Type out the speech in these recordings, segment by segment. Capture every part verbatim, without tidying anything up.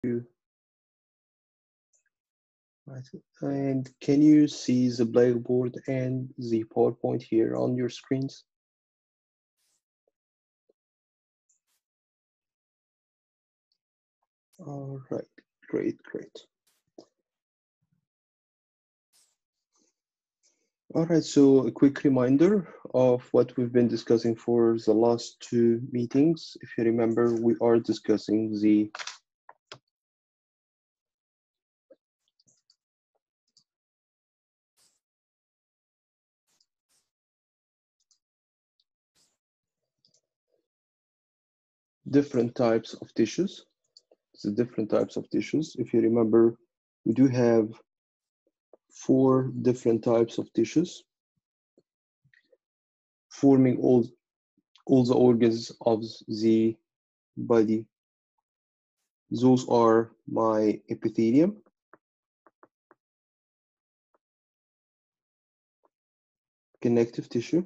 you. Right. And can you see the Blackboard and the PowerPoint here on your screens? All right, great, great. All right, so a quick reminder of what we've been discussing for the last two meetings. If you remember, we are discussing the different types of tissues. The different types of tissues. If you remember, we do have four different types of tissues forming all, all the organs of the body. Those are my epithelium, connective tissue,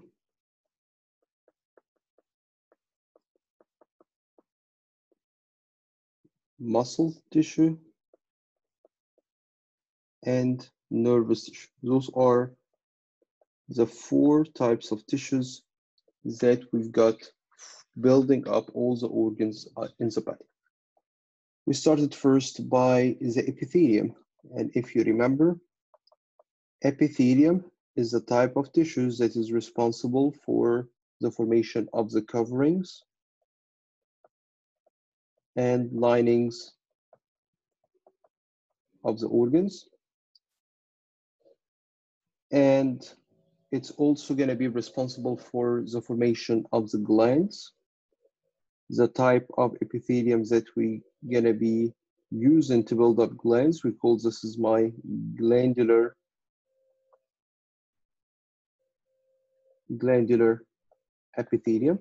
muscle tissue, and nervous tissue. Those are the four types of tissues that we've got building up all the organs in the body. We started first by the epithelium. And if you remember, epithelium is the type of tissues that is responsible for the formation of the coverings and linings of the organs. And it's also going to be responsible for the formation of the glands. The type of epithelium that we going to be using to build up glands, we call this is my glandular glandular epithelium.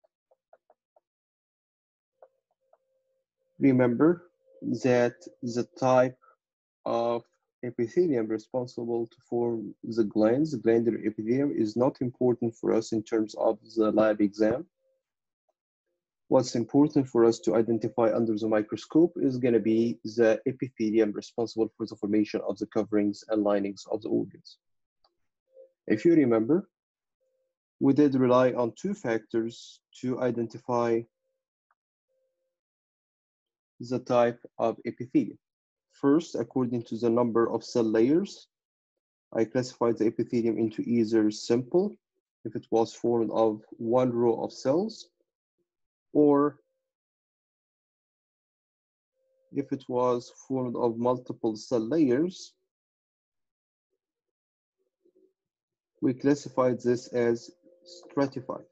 Remember that the type of epithelium responsible to form the glands, the glandular epithelium, is not important for us in terms of the lab exam. What's important for us to identify under the microscope is going to be the epithelium responsible for the formation of the coverings and linings of the organs. If you remember, we did rely on two factors to identify the type of epithelium. First, according to the number of cell layers, I classified the epithelium into either simple, if it was formed of one row of cells, or if it was formed of multiple cell layers, we classified this as stratified.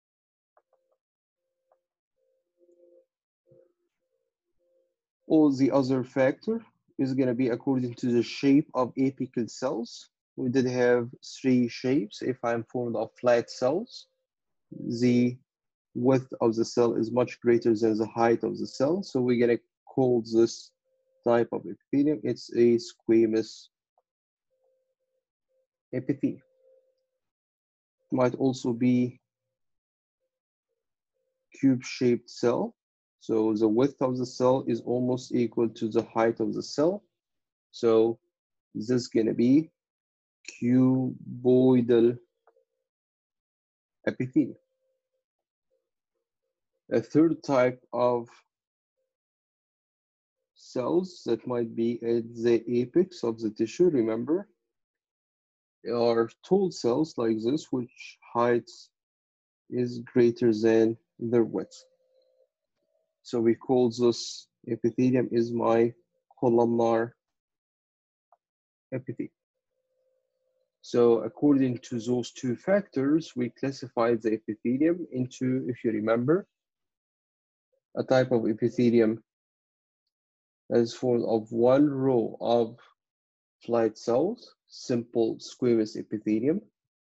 All the other factor is going to be according to the shape of apical cells. We did have three shapes. If I'm formed of flat cells, the width of the cell is much greater than the height of the cell. So we're going to call this type of epithelium, it's a squamous epithelium. It might also be cube-shaped cell. So the width of the cell is almost equal to the height of the cell. So this is going to be cuboidal epithelium. A third type of cells that might be at the apex of the tissue, remember, are tall cells like this, which height is greater than their width. So we call this epithelium is my columnar epithelium. So according to those two factors, we classified the epithelium into, if you remember, a type of epithelium that is formed of one row of flat cells, simple squamous epithelium.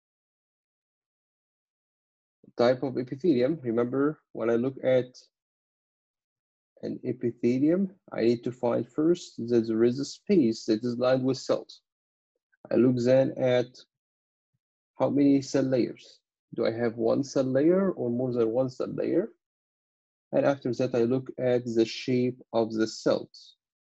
Type of epithelium, remember, when I look at an epithelium, I need to find first that there is a space that is lined with cells. I look then at how many cell layers. Do I have one cell layer or more than one cell layer? And after that, I look at the shape of the cells.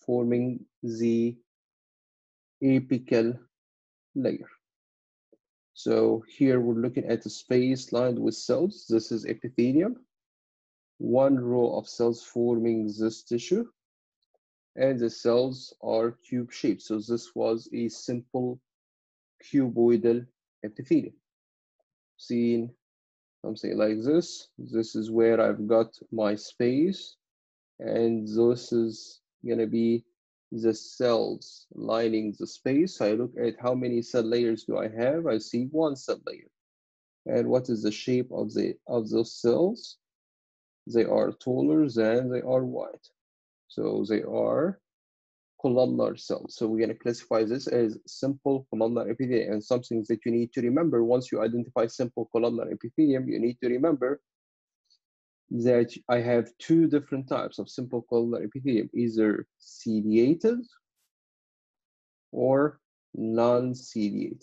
forming the apical layer. So here we're looking at a space lined with cells. This is epithelium. One row of cells forming this tissue, and the cells are cube shaped. So this was a simple cuboidal epithelium. Seen something like this. This is where I've got my space, and this is gonna be the cells lining the space. I look at how many cell layers do I have. I see one cell layer. And what is the shape of the of those cells? They are taller than they are wide. So they are columnar cells. So we're going to classify this as simple columnar epithelium. And something that you need to remember once you identify simple columnar epithelium, you need to remember that I have two different types of simple columnar epithelium, either ciliated or non-ciliated.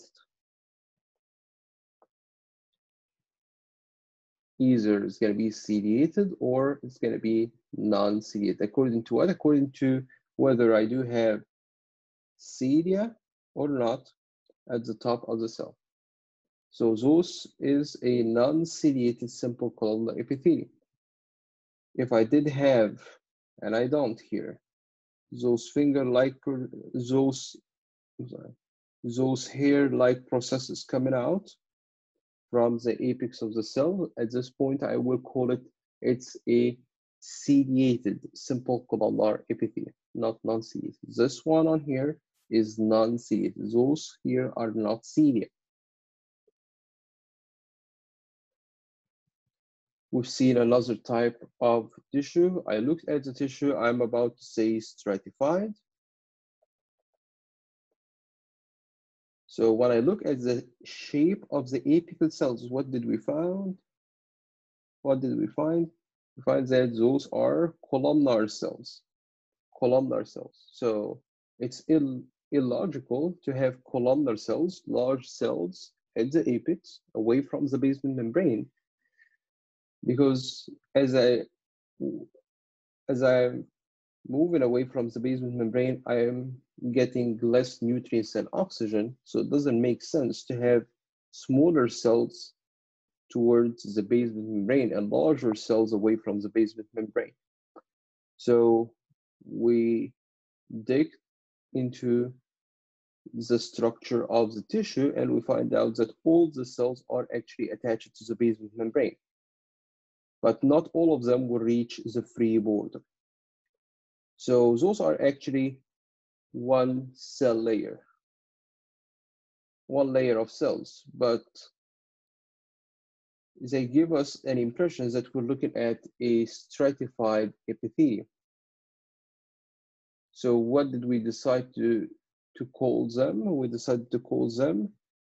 Either it's going to be ciliated or it's going to be non-ciliated. According to what? According to whether I do have cilia or not at the top of the cell. So this is a non-ciliated simple columnar epithelium. If I did have, and I don't here, those finger-like, those, sorry, those hair-like processes coming out from the apex of the cell, at this point I will call it, it's a ciliated simple columnar epithelium, not non-ciliated. This one on here is non-ciliated. Those here are not cilia. We've seen another type of tissue. I looked at the tissue, I'm about to say stratified. So when I look at the shape of the apical cells, what did we find? What did we find? We find that those are columnar cells. Columnar cells. So it's ill, illogical to have columnar cells, large cells at the apex, away from the basement membrane, because as I as I'm moving away from the basement membrane, I am getting less nutrients and oxygen. So it doesn't make sense to have smaller cells towards the basement membrane and larger cells away from the basement membrane. So we dig into the structure of the tissue and we find out that all the cells are actually attached to the basement membrane, but not all of them will reach the free border. So those are actually one cell layer, one layer of cells, but they give us an impression that we're looking at a stratified epithelium. So what did we decide to, to call them? We decided to call them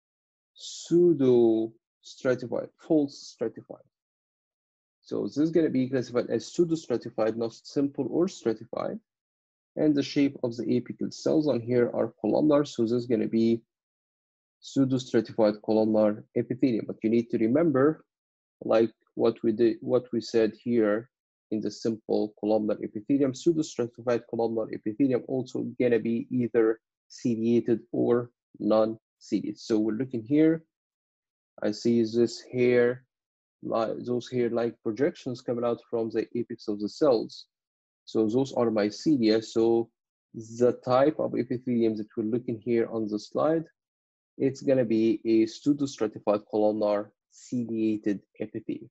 pseudo-stratified, false stratified. So this is going to be classified as pseudo-stratified, not simple or stratified. And the shape of the apical cells on here are columnar, so this is going to be pseudo-stratified columnar epithelium. But you need to remember, like what we did, what we said here in the simple columnar epithelium, pseudo-stratified columnar epithelium also going to be either ciliated or non-ciliated. So we're looking here. I see this hair, like those hair-like projections coming out from the apex of the cells. So those are my cilia. So the type of epithelium that we're looking here on the slide, it's going to be a pseudo-stratified columnar ciliated epithelium.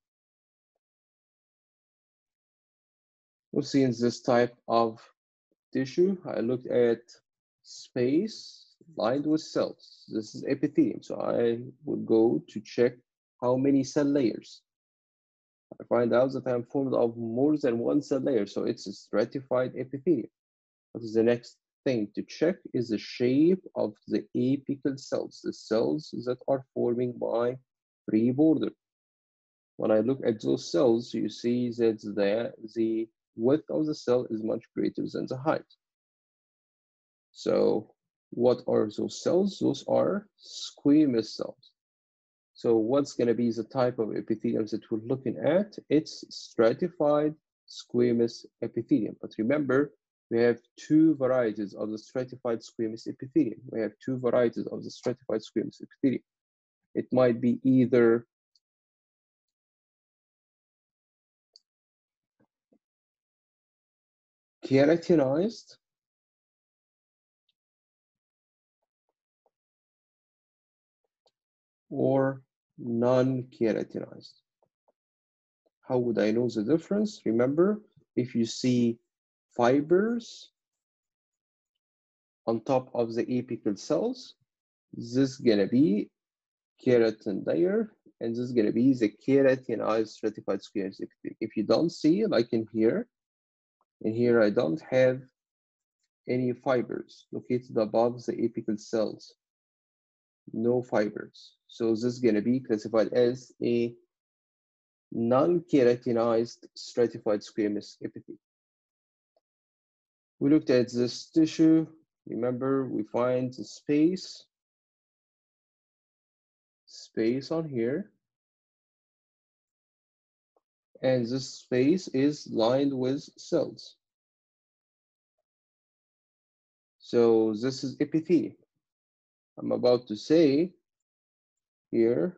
We'll see in this type of tissue, I looked at space lined with cells. This is epithelium. So I would go to check how many cell layers. I find out that I'm formed of more than one cell layer. So it's a stratified epithelium. What is the next thing to check is the shape of the apical cells, the cells that are forming my free border. When I look at those cells, you see that the, the width of the cell is much greater than the height. So what are those cells? Those are squamous cells. So what's going to be the type of epithelium that we're looking at? It's stratified squamous epithelium. But remember, We have two varieties of the stratified squamous epithelium. We have two varieties of the stratified squamous epithelium. It might be either keratinized or non-keratinized. How would I know the difference? Remember, if you see fibers on top of the apical cells, this is gonna be keratin layer, and this is gonna be the keratinized stratified squamous epithelium. If you don't see, like in here, in here I don't have any fibers located above the apical cells. No fibers. So this is gonna be classified as a non-keratinized stratified squamous epithelium. We looked at this tissue. Remember, we find the space, space on here, and this space is lined with cells. So this is epithelium. I'm about to say here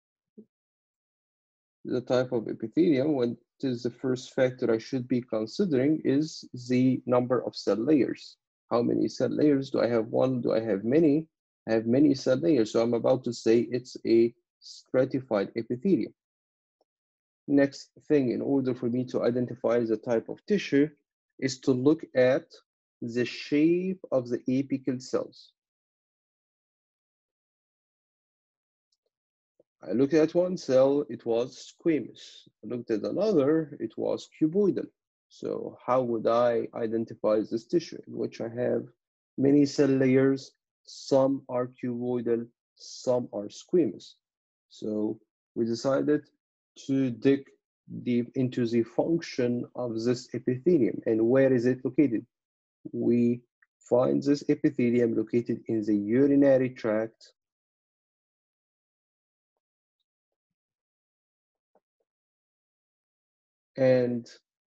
the type of epithelium. When it is the first factor I should be considering is the number of cell layers. How many cell layers? Do I have one? Do I have many? I have many cell layers. So I'm about to say it's a stratified epithelium. Next thing, in order for me to identify the type of tissue, is to look at the shape of the apical cells. I looked at one cell, it was squamous. I looked at another, it was cuboidal. So how would I identify this tissue in which I have many cell layers? Some are cuboidal, some are squamous. So we decided to dig deep into the function of this epithelium. And where is it located? We find this epithelium located in the urinary tract and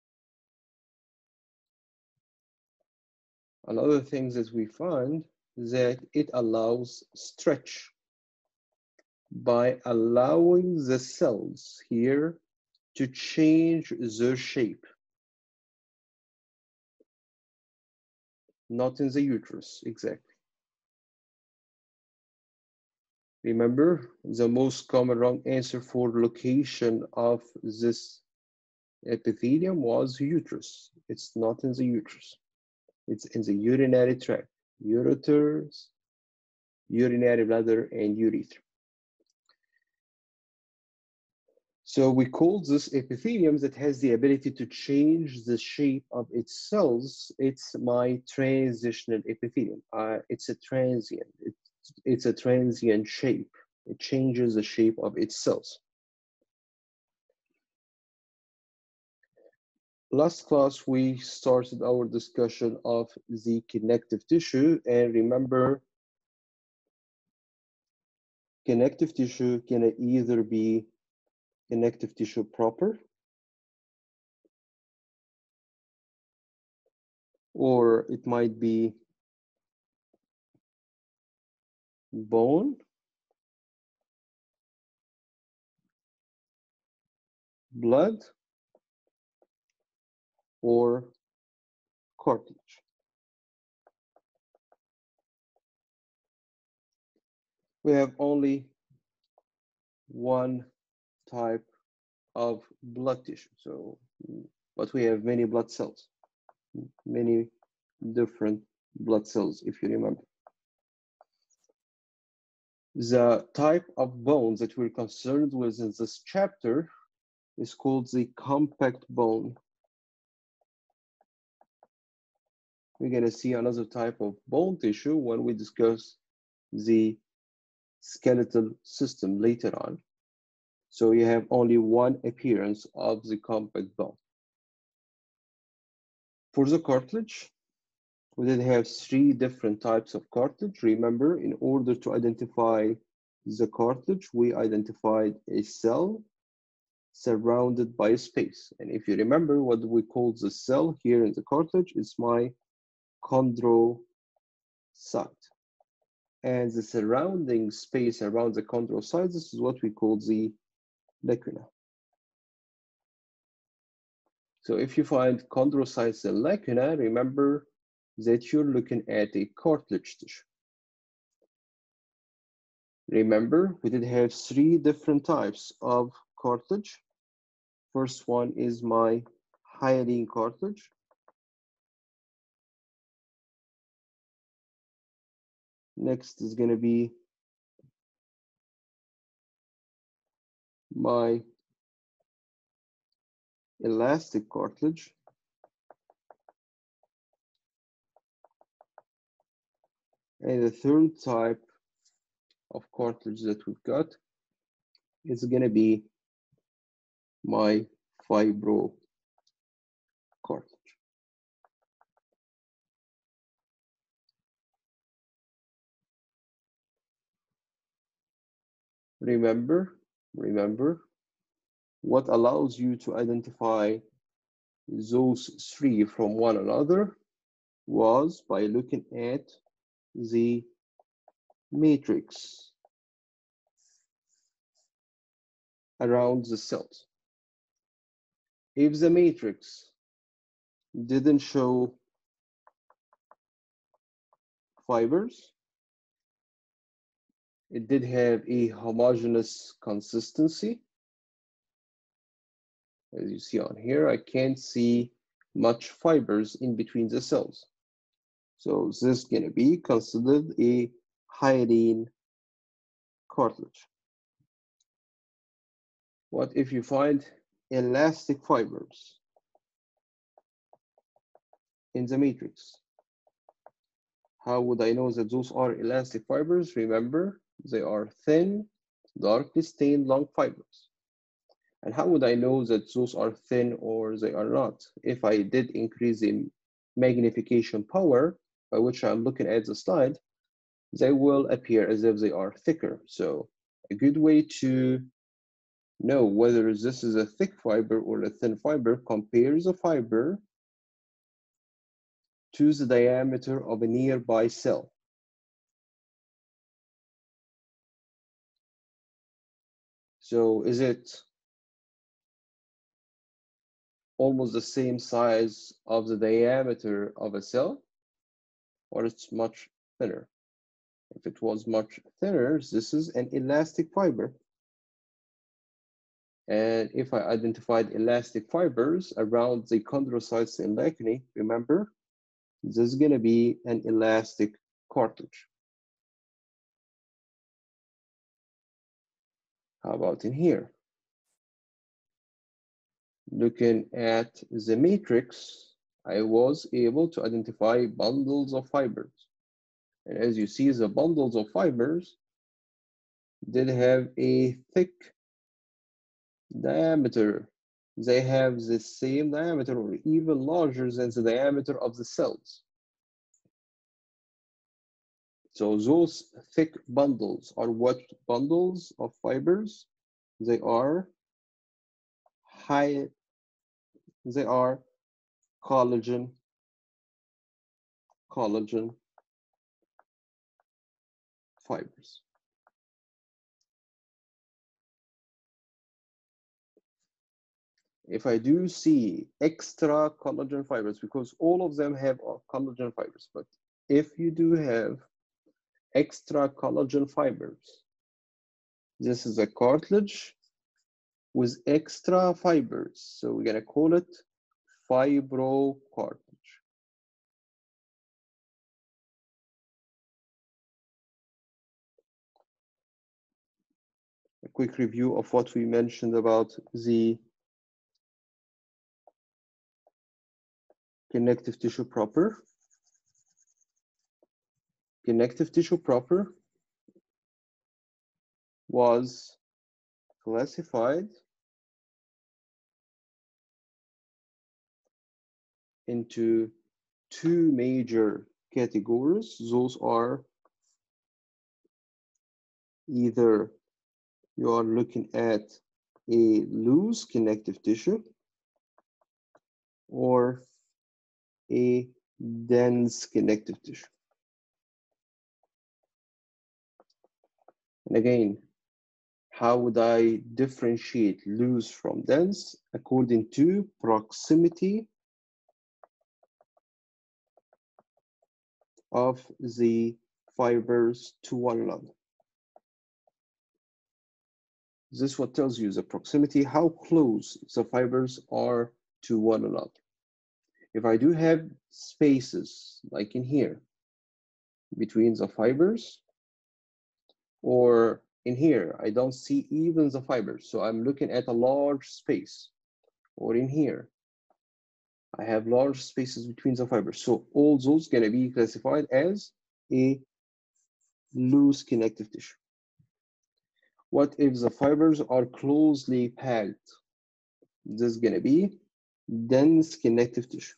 another thing that we find that it allows stretch by allowing the cells here to change their shape. Not in the uterus, exactly. Remember, the most common wrong answer for location of this epithelium was uterus. It's not in the uterus. It's in the urinary tract, ureters, urinary bladder, and urethra. So we call this epithelium that has the ability to change the shape of its cells. It's my transitional epithelium. Uh, it's a transient. It's, it's a transient shape. It changes the shape of its cells. Last class, we started our discussion of the connective tissue. And remember, connective tissue can either be connective tissue proper, or it might be bone, blood, or cartilage. We have only one type of blood tissue, so but we have many blood cells, many different blood cells, if you remember. The type of bone that we're concerned with in this chapter is called the compact bone. We're going to see another type of bone tissue when we discuss the skeletal system later on. So you have only one appearance of the compact bone. For the cartilage, we did have three different types of cartilage. Remember, in order to identify the cartilage, we identified a cell, surrounded by space. And if you remember what we call the cell here in the cartilage, it's my chondrocyte. And the surrounding space around the chondrocyte, this is what we call the lacuna. So if you find chondrocytes and lacuna, remember that you're looking at a cartilage tissue. Remember, we did have three different types of cartilage. First one is my hyaline cartilage. Next is going to be my elastic cartilage. And the third type of cartilage that we've got is going to be my fibro cartilage. Remember, remember, what allows you to identify those three from one another was by looking at the matrix around the cells. If the matrix didn't show fibers, it did have a homogeneous consistency. As you see on here, I can't see much fibers in between the cells. So this is going to be considered a hyaline cartilage. What if you find elastic fibers in the matrix? How would I know that those are elastic fibers? Remember, they are thin, darkly stained long fibers. And how would I know that those are thin or they are not? If I did increase the magnification power by which I'm looking at the slide, they will appear as if they are thicker. So a good way to know whether this is a thick fiber or a thin fiber, compare the fiber to the diameter of a nearby cell. So is it almost the same size of the diameter of a cell, or it's much thinner? If it was much thinner, this is an elastic fiber. And if I identified elastic fibers around the chondrocytes and lacunae, remember, this is going to be an elastic cartilage. How about in here? Looking at the matrix, I was able to identify bundles of fibers. And as you see, the bundles of fibers did have a thick diameter. They have the same diameter or even larger than the diameter of the cells. So those thick bundles are what bundles of fibers? They are high, they are collagen, collagen fibers. If I do see extra collagen fibers, because all of them have collagen fibers, but if you do have extra collagen fibers, this is a cartilage with extra fibers. So we're going to call it fibrocartilage. A quick review of what we mentioned about the connective tissue proper. Connective tissue proper was classified into two major categories. Those are either you are looking at a loose connective tissue or a dense connective tissue. And again, how would I differentiate loose from dense? According to proximity of the fibers to one another. This is what tells you the proximity, how close the fibers are to one another. If I do have spaces like in here between the fibers, or in here, I don't see even the fibers, so I'm looking at a large space, or in here, I have large spaces between the fibers. So all those gonna be classified as a loose connective tissue. What if the fibers are closely packed? This is gonna be dense connective tissue.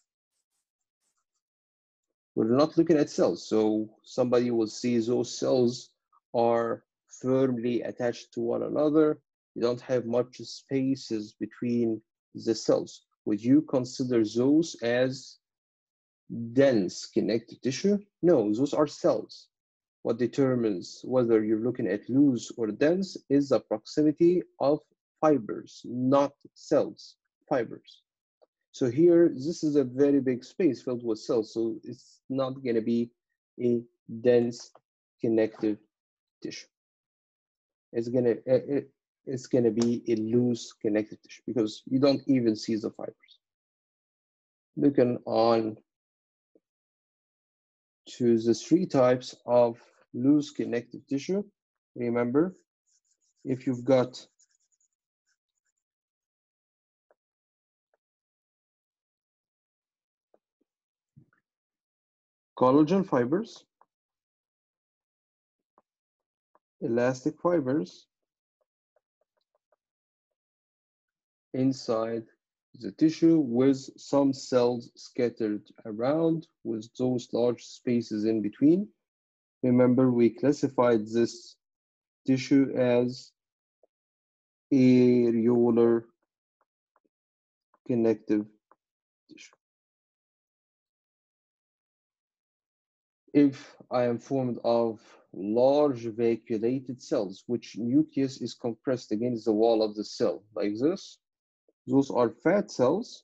We're not looking at cells, so somebody will see those cells are firmly attached to one another. You don't have much spaces between the cells. Would you consider those as dense connective tissue? No, those are cells. What determines whether you're looking at loose or dense is the proximity of fibers, not cells, fibers. So here, this is a very big space filled with cells, so it's not gonna be a dense connective tissue. It's gonna, it, it's gonna be a loose connective tissue because you don't even see the fibers. Looking on to the three types of loose connective tissue, remember, if you've got collagen fibers, elastic fibers inside the tissue with some cells scattered around with those large spaces in between. Remember, we classified this tissue as areolar connective tissue. If I am formed of large vacuolated cells, which nucleus is compressed against the wall of the cell, like this, those are fat cells.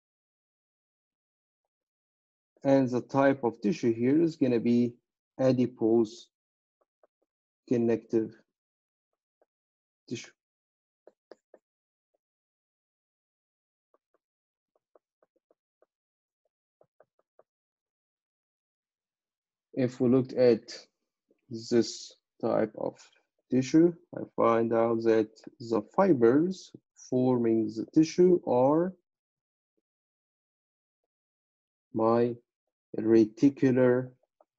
And the type of tissue here is going to be adipose connective tissue. If we looked at this type of tissue, I find out that the fibers forming the tissue are my reticular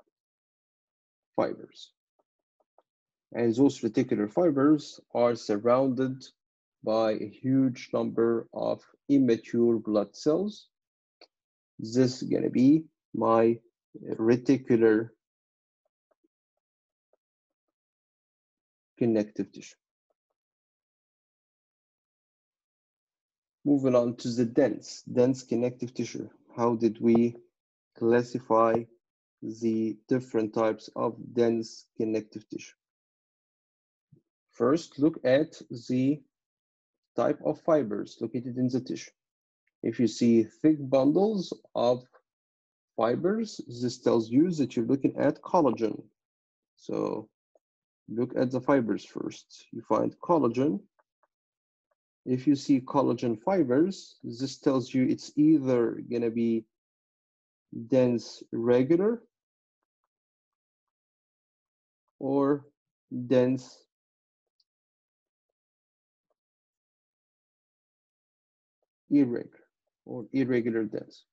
fibers. And those reticular fibers are surrounded by a huge number of immature blood cells. This is going to be my reticular connective tissue. Moving on to the dense, dense connective tissue. How did we classify the different types of dense connective tissue? First, look at the type of fibers located in the tissue. If you see thick bundles of fibers, this tells you that you're looking at collagen. So look at the fibers first. You find collagen. If you see collagen fibers, this tells you it's either going to be dense regular or dense irregular or irregular dense.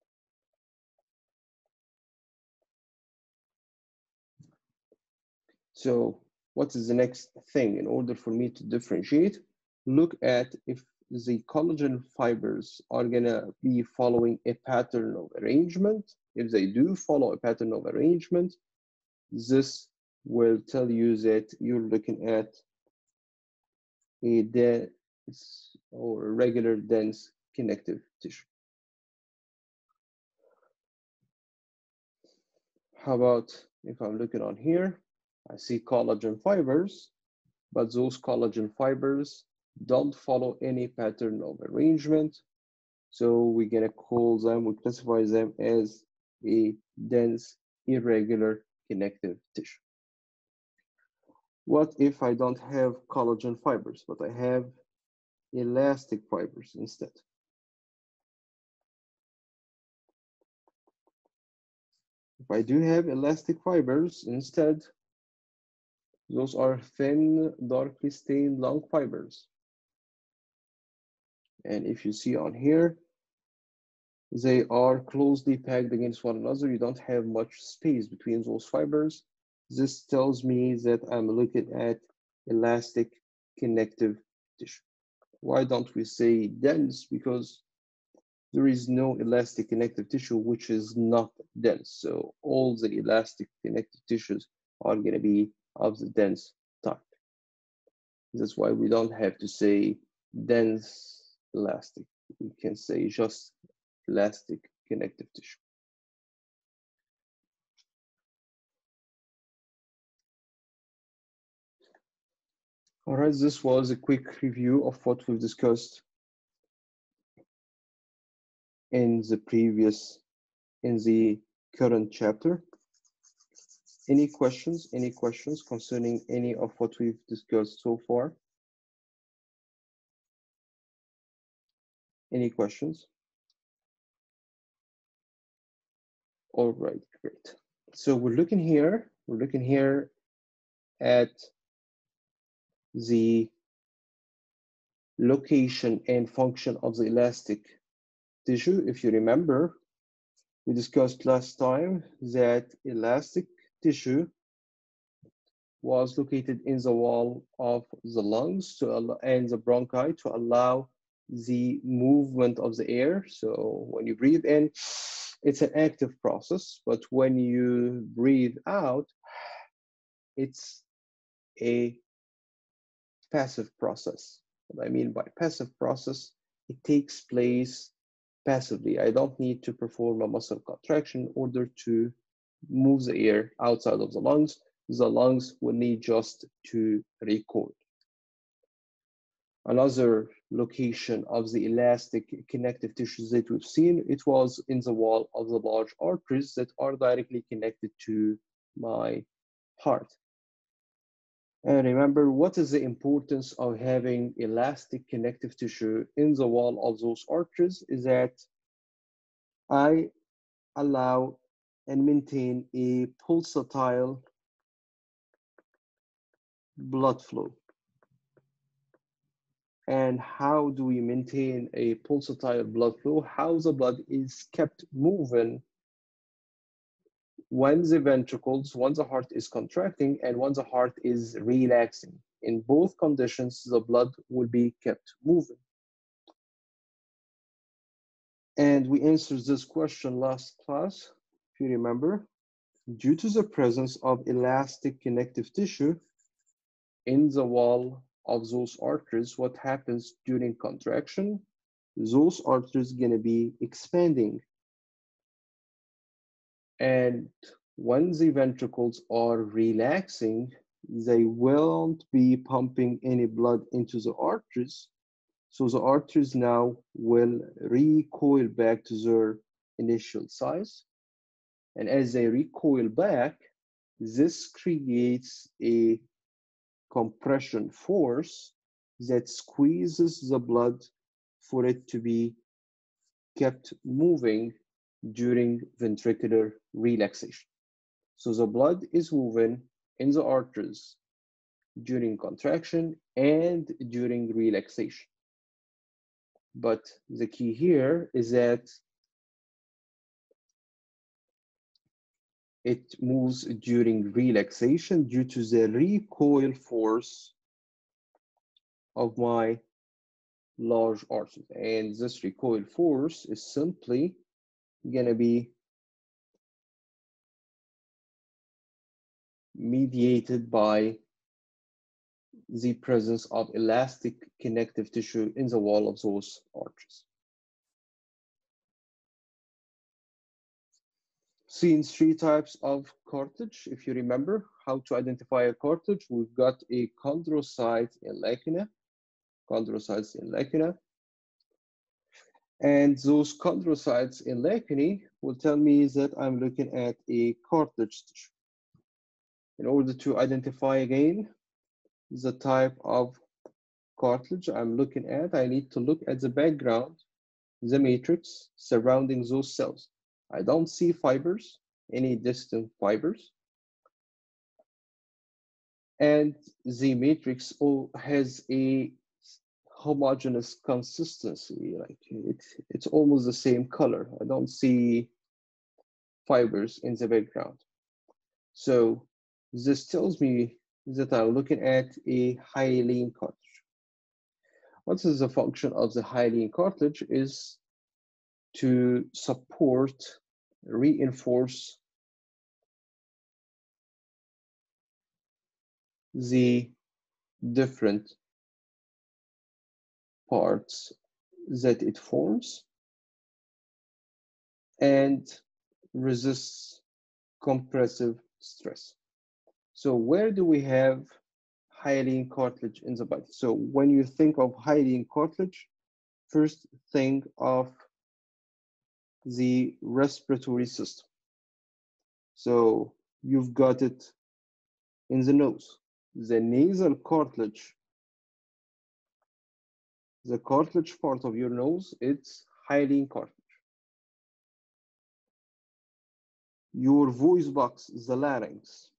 So what is the next thing? In order for me to differentiate, look at if the collagen fibers are gonna be following a pattern of arrangement. If they do follow a pattern of arrangement, this will tell you that you're looking at a, de It's or regular dense connective tissue. How about if I'm looking on here, I see collagen fibers, but those collagen fibers don't follow any pattern of arrangement. So we're gonna call them, we classify them as a dense, irregular connective tissue. What if I don't have collagen fibers, but I have elastic fibers instead? If I do have elastic fibers instead, those are thin, darkly stained long fibers. And if you see on here, they are closely packed against one another. You don't have much space between those fibers. This tells me that I'm looking at elastic connective tissue. Why don't we say dense? Because there is no elastic connective tissue which is not dense. So all the elastic connective tissues are going to be of the dense type. That's why we don't have to say dense elastic. We can say just elastic connective tissue. All right, this was a quick review of what we've discussed in the previous, in the current chapter. Any questions, any questions concerning any of what we've discussed so far? Any questions? All right, great. So we're looking here, we're looking here at the location and function of the elastic tissue. If you remember, we discussed last time that elastic tissue was located in the wall of the lungs to allow, and the bronchi to allow the movement of the air. So when you breathe in, it's an active process, but when you breathe out, it's a passive process. What I mean by passive process, it takes place passively. I don't need to perform a muscle contraction in order to move the air outside of the lungs. The lungs will need just to recoil. Another location of the elastic connective tissues that we've seen, it was in the wall of the large arteries that are directly connected to my heart. And remember, what is the importance of having elastic connective tissue in the wall of those arteries is that I allow and maintain a pulsatile blood flow. And how do we maintain a pulsatile blood flow? How the blood is kept moving when the ventricles, when the heart is contracting and when the heart is relaxing. In both conditions, the blood will be kept moving. And we answered this question last class, if you remember. Due to the presence of elastic connective tissue in the wall of those arteries, what happens during contraction? Those arteries are going to be expanding. And when the ventricles are relaxing, they won't be pumping any blood into the arteries. So the arteries now will recoil back to their initial size. And as they recoil back, this creates a compression force that squeezes the blood for it to be kept moving during ventricular relaxation. So the blood is moving in the arteries during contraction and during relaxation. But the key here is that it moves during relaxation due to the recoil force of my large arteries. And this recoil force is simply gonna be mediated by the presence of elastic connective tissue in the wall of those arches. Seen three types of cartilage. If you remember how to identify a cartilage, we've got a chondrocyte in lacuna, chondrocytes in lacuna. And those chondrocytes in lacunae will tell me that I'm looking at a cartilage tissue. In order to identify again the type of cartilage I'm looking at, I need to look at the background, the matrix surrounding those cells. I don't see fibers, any distant fibers. And the matrix has a homogeneous consistency, like it, it's almost the same color. I don't see fibers in the background. So this tells me that I'm looking at a hyaline cartilage. What is the function of the hyaline cartilage is to support, reinforce the different parts that it forms and resists compressive stress. So where do we have hyaline cartilage in the body? So when you think of hyaline cartilage, first think of the respiratory system. So you've got it in the nose. The nasal cartilage, the cartilage part of your nose, it's hyaline cartilage. Your voice box, the larynx,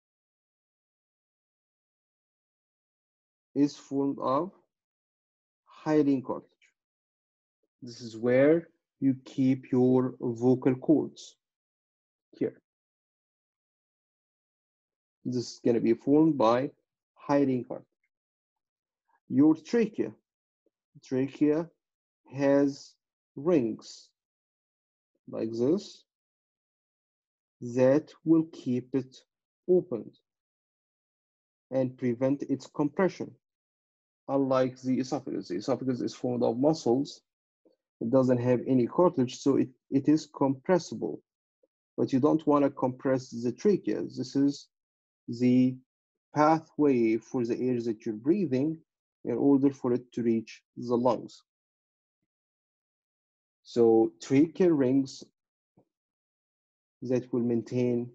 is formed of hyaline cartilage. This is where you keep your vocal cords, here. This is going to be formed by hyaline cartilage. Your trachea, trachea has rings like this that will keep it open and prevent its compression. Unlike the esophagus, the esophagus is formed of muscles. It doesn't have any cartilage, so it, it is compressible. But you don't want to compress the trachea. This is the pathway for the air that you're breathing in order for it to reach the lungs. So trachea rings that will maintain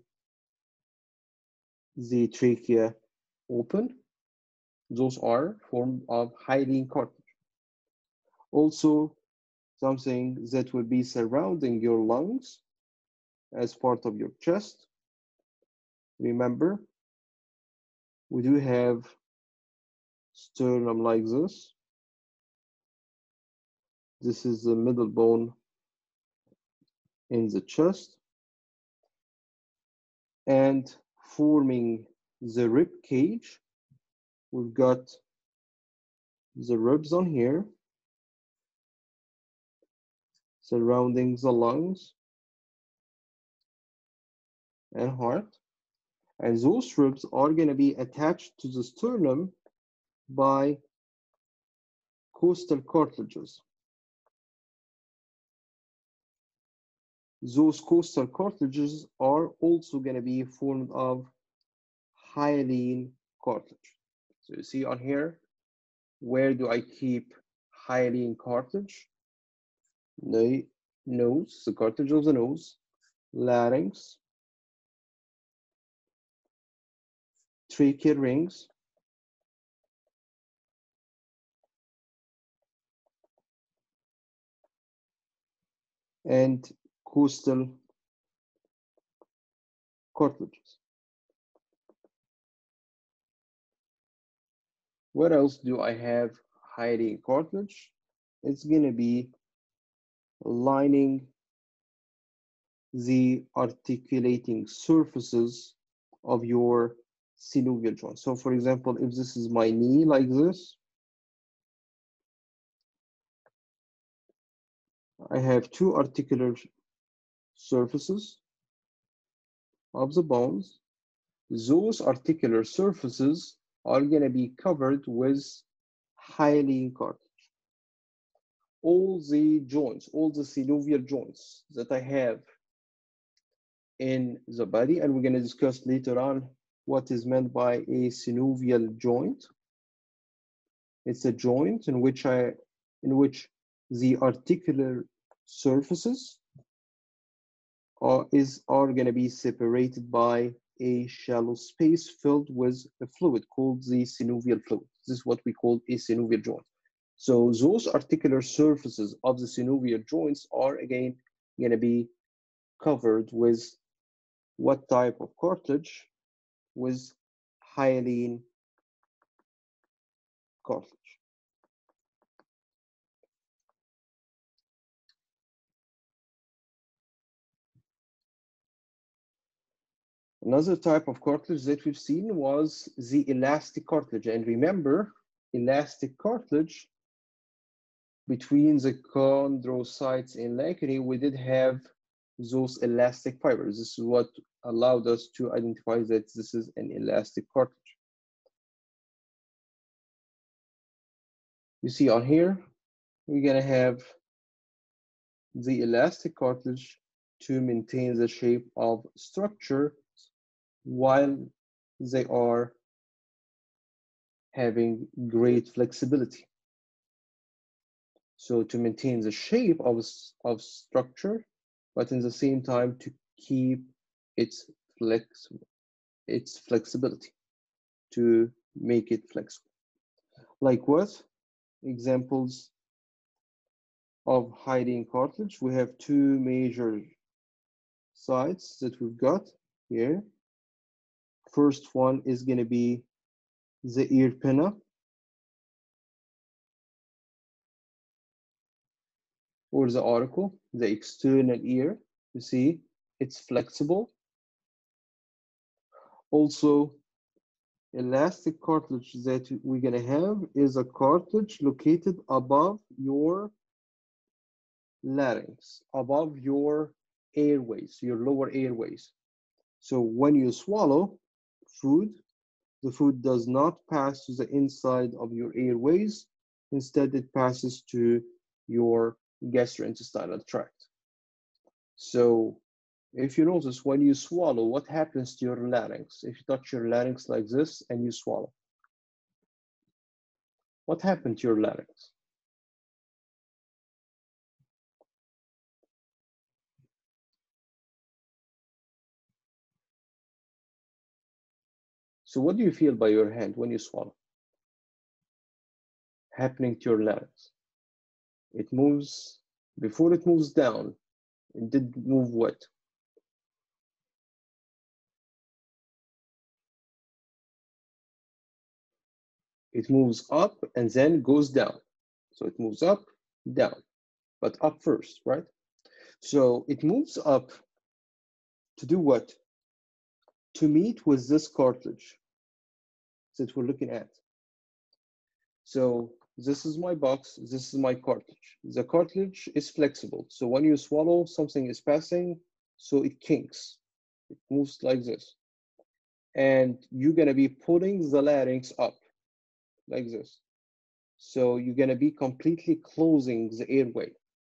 the trachea open, those are formed of hyaline cartilage. Also, something that will be surrounding your lungs as part of your chest. Remember, we do have sternum like this. This is the middle bone in the chest. And forming the rib cage, we've got the ribs on here, surrounding the lungs and heart. And those ribs are going to be attached to the sternum by costal cartilages. Those costal cartilages are also going to be formed of hyaline cartilage. So you see on here, where do I keep hyaline cartilage? The nose, the cartilage of the nose, larynx, trachea rings, and costal cartilages. What else do I have hyaline cartilage? It's going to be lining the articulating surfaces of your synovial joint. So for example, if this is my knee like this, I have two articular surfaces of the bones. Those articular surfaces are going to be covered with hyaline cartilage. All the joints, all the synovial joints that I have in the body, and we're going to discuss later on what is meant by a synovial joint. It's a joint in which I, in which the articular surfaces are, is, are going to be separated by a shallow space filled with a fluid called the synovial fluid. This is what we call a synovial joint. So those articular surfaces of the synovial joints are again going to be covered with what type of cartilage? With hyaline cartilage. Another type of cartilage that we've seen was the elastic cartilage. And remember, elastic cartilage, between the chondrocytes in Lacunae, we did have those elastic fibers. This is what allowed us to identify that this is an elastic cartilage. You see on here, we're gonna have the elastic cartilage to maintain the shape of structure while they are having great flexibility. So to maintain the shape of, of structure, but in the same time to keep its flex, its flexibility, to make it flexible. Like what? Examples of hyaline cartilage. We have two major sites that we've got here. First one is going to be the ear pinna, or the auricle, the external ear. You see, it's flexible. Also, elastic cartilage that we're going to have is a cartilage located above your larynx, above your airways, your lower airways. So when you swallow food, the food does not pass to the inside of your airways. Instead, it passes to your gastrointestinal tract. So if you notice, when you swallow, what happens to your larynx? If you touch your larynx like this and you swallow, what happened to your larynx? So what do you feel by your hand when you swallow? Happening to your larynx. It moves, before it moves down, it did move what? It moves up and then goes down. So it moves up, down, but up first, right? So it moves up to do what? To meet with this cartilage that we're looking at. So this is my box, this is my cartilage. The cartilage is flexible. So when you swallow, something is passing, so it kinks. It moves like this. And you're gonna be pulling the larynx up like this. So you're gonna be completely closing the airway.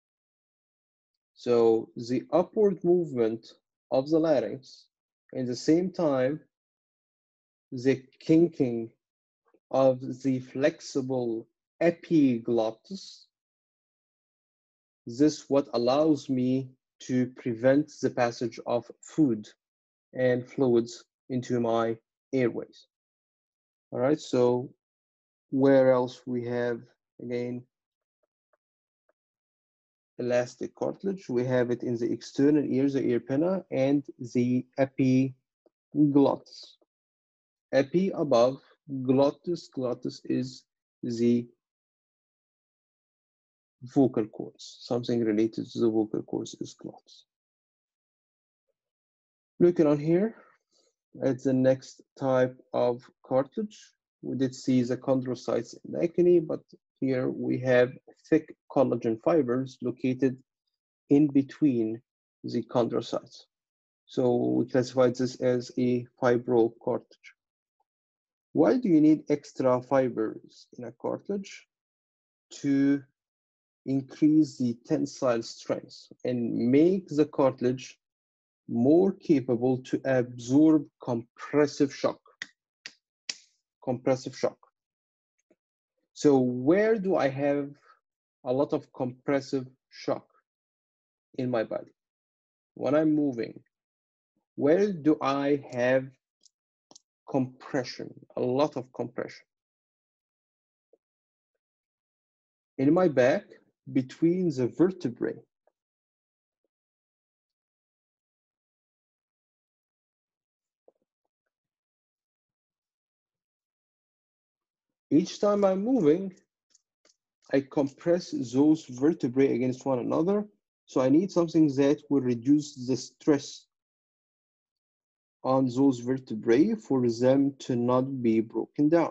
So the upward movement of the larynx, and at the same time, the kinking of the flexible epiglottis, this is what allows me to prevent the passage of food and fluids into my airways. All right, so where else we have, again, elastic cartilage? We have it in the external ears, the ear pinna, and the epiglottis. Epi above, glottis, glottis is the vocal cords. Something related to the vocal cords is glottis. Looking on here at the next type of cartilage, we did see the chondrocytes in Lacunae, but here we have thick collagen fibers located in between the chondrocytes. So we classified this as a fibrocartilage. Why do you need extra fibers in a cartilage? To increase the tensile strength and make the cartilage more capable to absorb compressive shock. Compressive shock. So where do I have a lot of compressive shock in my body? When I'm moving, where do I have compression, a lot of compression? In my back, between the vertebrae. Each time I'm moving, I compress those vertebrae against one another. So I need something that will reduce the stress on those vertebrae for them to not be broken down.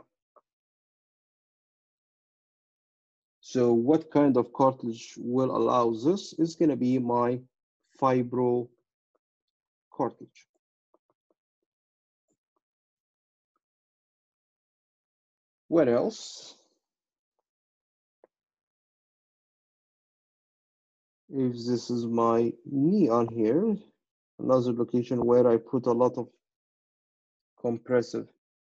So what kind of cartilage will allow this is going to be my fibro cartilage. What else? If this is my knee on here, another location where I put a lot of compressive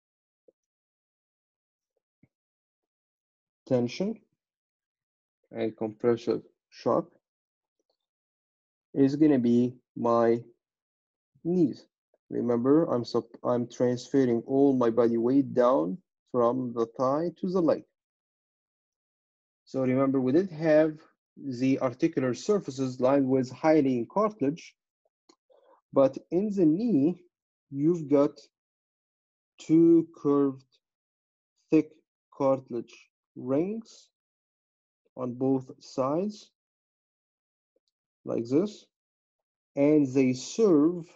tension and compressive shock is going to be my knees. Remember, I'm sub I'm transferring all my body weight down from the thigh to the leg. So remember, we did have the articular surfaces lined with hyaline cartilage, but in the knee, you've got two curved, thick cartilage rings on both sides, like this, and they serve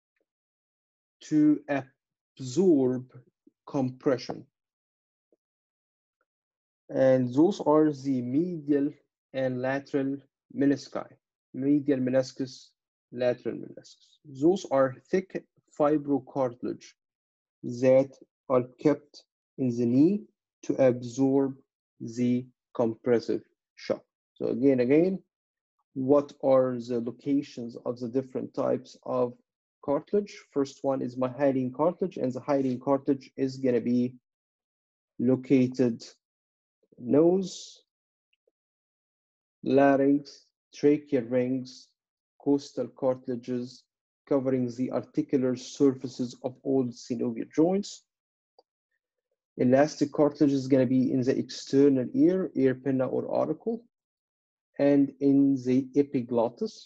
to absorb compression. And those are the medial and lateral menisci, medial meniscus, lateral meniscus. Those are thick fibrocartilage that are kept in the knee to absorb the compressive shock. So again, again, what are the locations of the different types of cartilage? First one is my hyaline cartilage, and the hyaline cartilage is going to be located nose, larynx, tracheal rings, costal cartilages, covering the articular surfaces of all synovial joints. Elastic cartilage is going to be in the external ear, ear pinna or auricle, and in the epiglottis.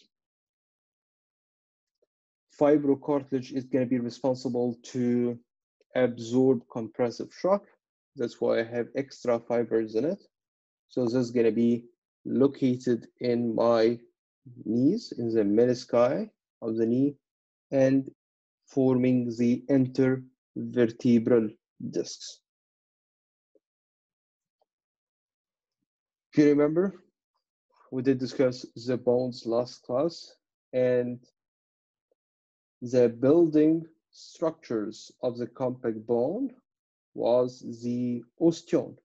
Fibrocartilage is going to be responsible to absorb compressive shock. That's why I have extra fibers in it. So this is going to be located in my knees, in the menisci of the knee, and forming the intervertebral discs. If you remember, we did discuss the bones last class, and the building structures of the compact bone was the osteon.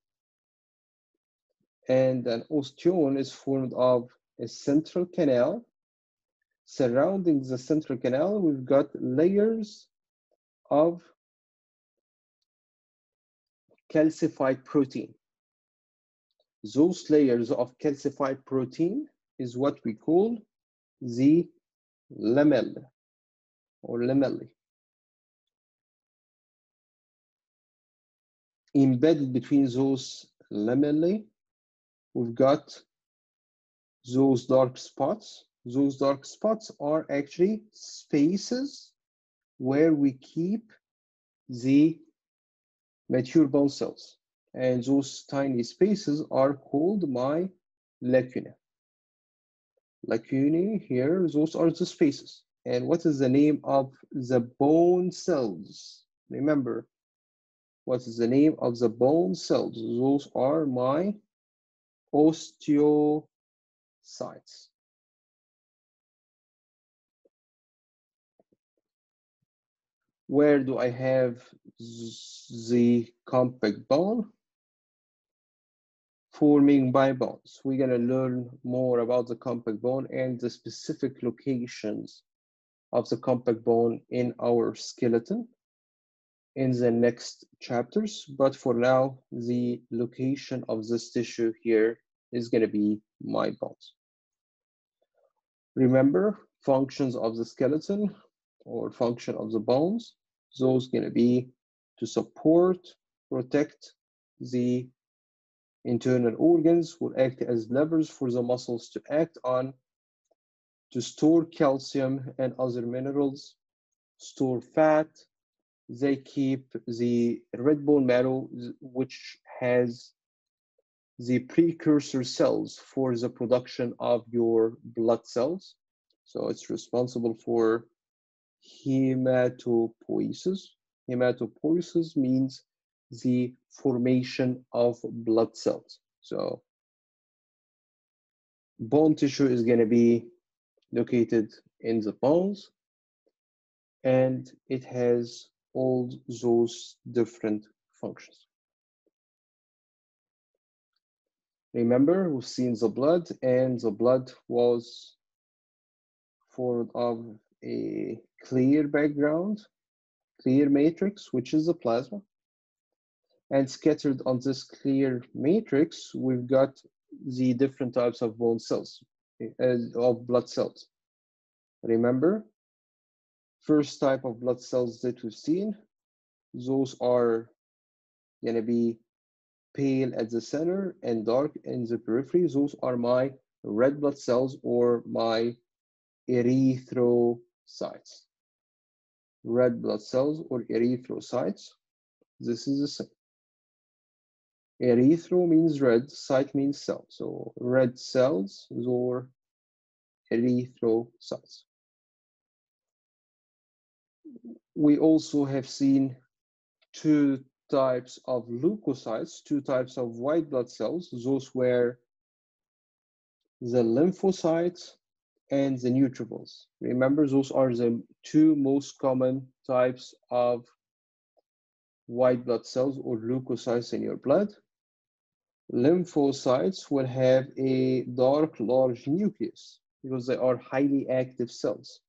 And an osteon is formed of a central canal. Surrounding the central canal, we've got layers of calcified protein. Those layers of calcified protein is what we call the lamellae or lamellae. Embedded between those lamellae, we've got those dark spots. Those dark spots are actually spaces where we keep the mature bone cells. And those tiny spaces are called my lacunae. Lacunae here, those are the spaces. And what is the name of the bone cells? Remember, what is the name of the bone cells? Those are my osteocytes. Where do I have the compact bone? Forming by bones. We're going to learn more about the compact bone and the specific locations of the compact bone in our skeleton in the next chapters. But for now, the location of this tissue here is going to be my bones. Remember, functions of the skeleton or function of the bones, those going to be to support, protect the internal organs, will act as levers for the muscles to act on, to store calcium and other minerals, store fat. They keep the red bone marrow, which has the precursor cells for the production of your blood cells. So it's responsible for hematopoiesis. Hematopoiesis means the formation of blood cells. So bone tissue is going to be located in the bones, and it has all those different functions. Remember, we've seen the blood, and the blood was formed of a clear background, clear matrix, which is the plasma. And scattered on this clear matrix, we've got the different types of bone cells, of blood cells. Remember, first type of blood cells that we've seen, those are going to be pale at the center and dark in the periphery. Those are my red blood cells or my erythrocytes. Red blood cells or erythrocytes. This is the same. Erythro means red, cyte means cell. So red cells or erythrocytes. We also have seen two types of leukocytes, two types of white blood cells. Those were the lymphocytes and the neutrophils. Remember, those are the two most common types of white blood cells or leukocytes in your blood. Lymphocytes will have a dark, large nucleus because they are highly active cells.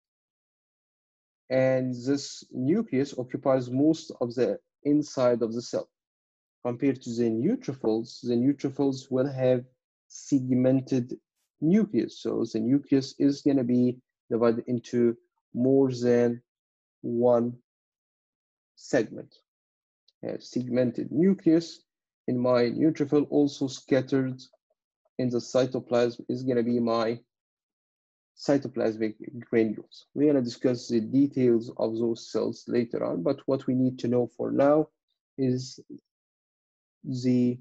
And this nucleus occupies most of the inside of the cell. Compared to the neutrophils, the neutrophils will have segmented nucleus. So the nucleus is going to be divided into more than one segment. A segmented nucleus in my neutrophil, also scattered in the cytoplasm, is going to be my cytoplasmic granules. We're going to discuss the details of those cells later on, but what we need to know for now is the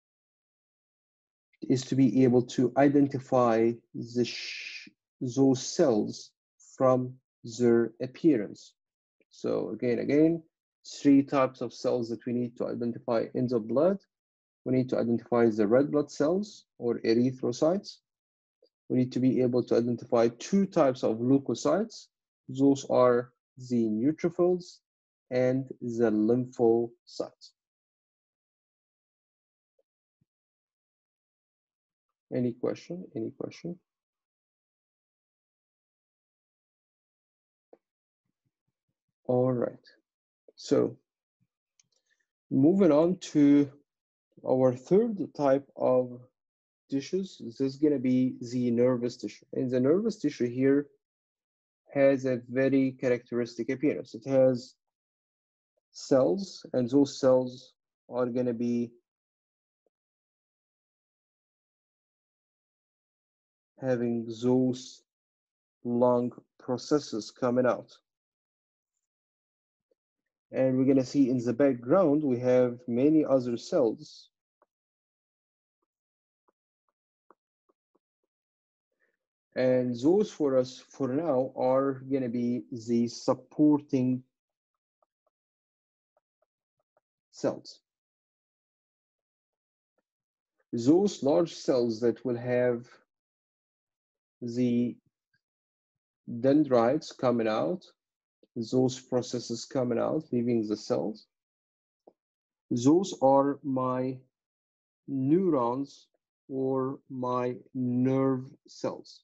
is to be able to identify the those cells from their appearance. So again, again, three types of cells that we need to identify in the blood. We need to identify the red blood cells or erythrocytes. We need to be able to identify two types of leukocytes. Those are the neutrophils and the lymphocytes. Any question? Any question? All right. So moving on to our third type of tissues, this is going to be the nervous tissue. And the nervous tissue here has a very characteristic appearance. It has cells, and those cells are going to be having those long processes coming out. And we're going to see in the background, we have many other cells. And those for us for now are going to be the supporting cells. Those large cells that will have the dendrites coming out, those processes coming out, leaving the cells. Those are my neurons or my nerve cells.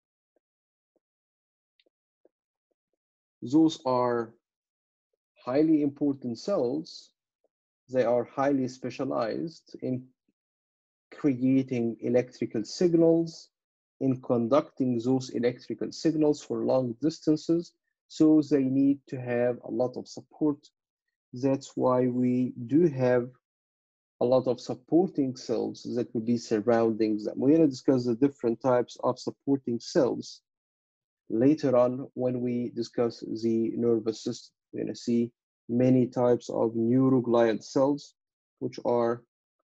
Those are highly important cells. They are highly specialized in creating electrical signals, in conducting those electrical signals for long distances. So they need to have a lot of support. That's why we do have a lot of supporting cells that will be surrounding them. We're going to discuss the different types of supporting cells later on when we discuss the nervous system. We're going to see many types of neuroglial cells, which are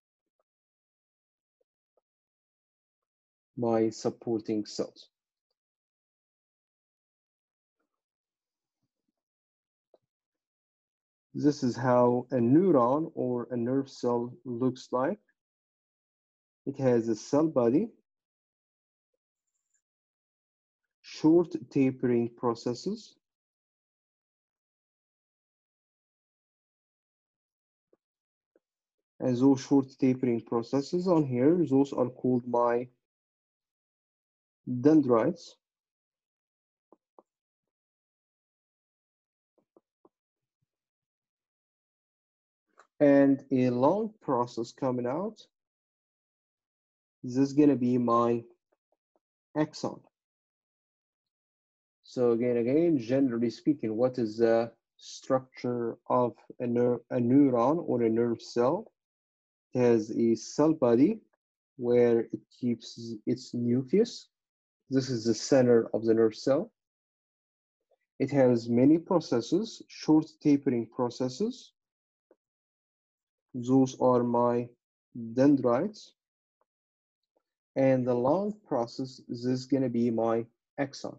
my supporting cells. This is how a neuron or a nerve cell looks like. It has a cell body, short tapering processes, and those short tapering processes on here, those are called my dendrites. And a long process coming out, this is going to be my axon. So again, again, generally speaking, what is the structure of a, neur a neuron or a nerve cell? It has a cell body where it keeps its nucleus. This is the center of the nerve cell. It has many processes, short tapering processes. Those are my dendrites. And the long process, this is going to be my axon.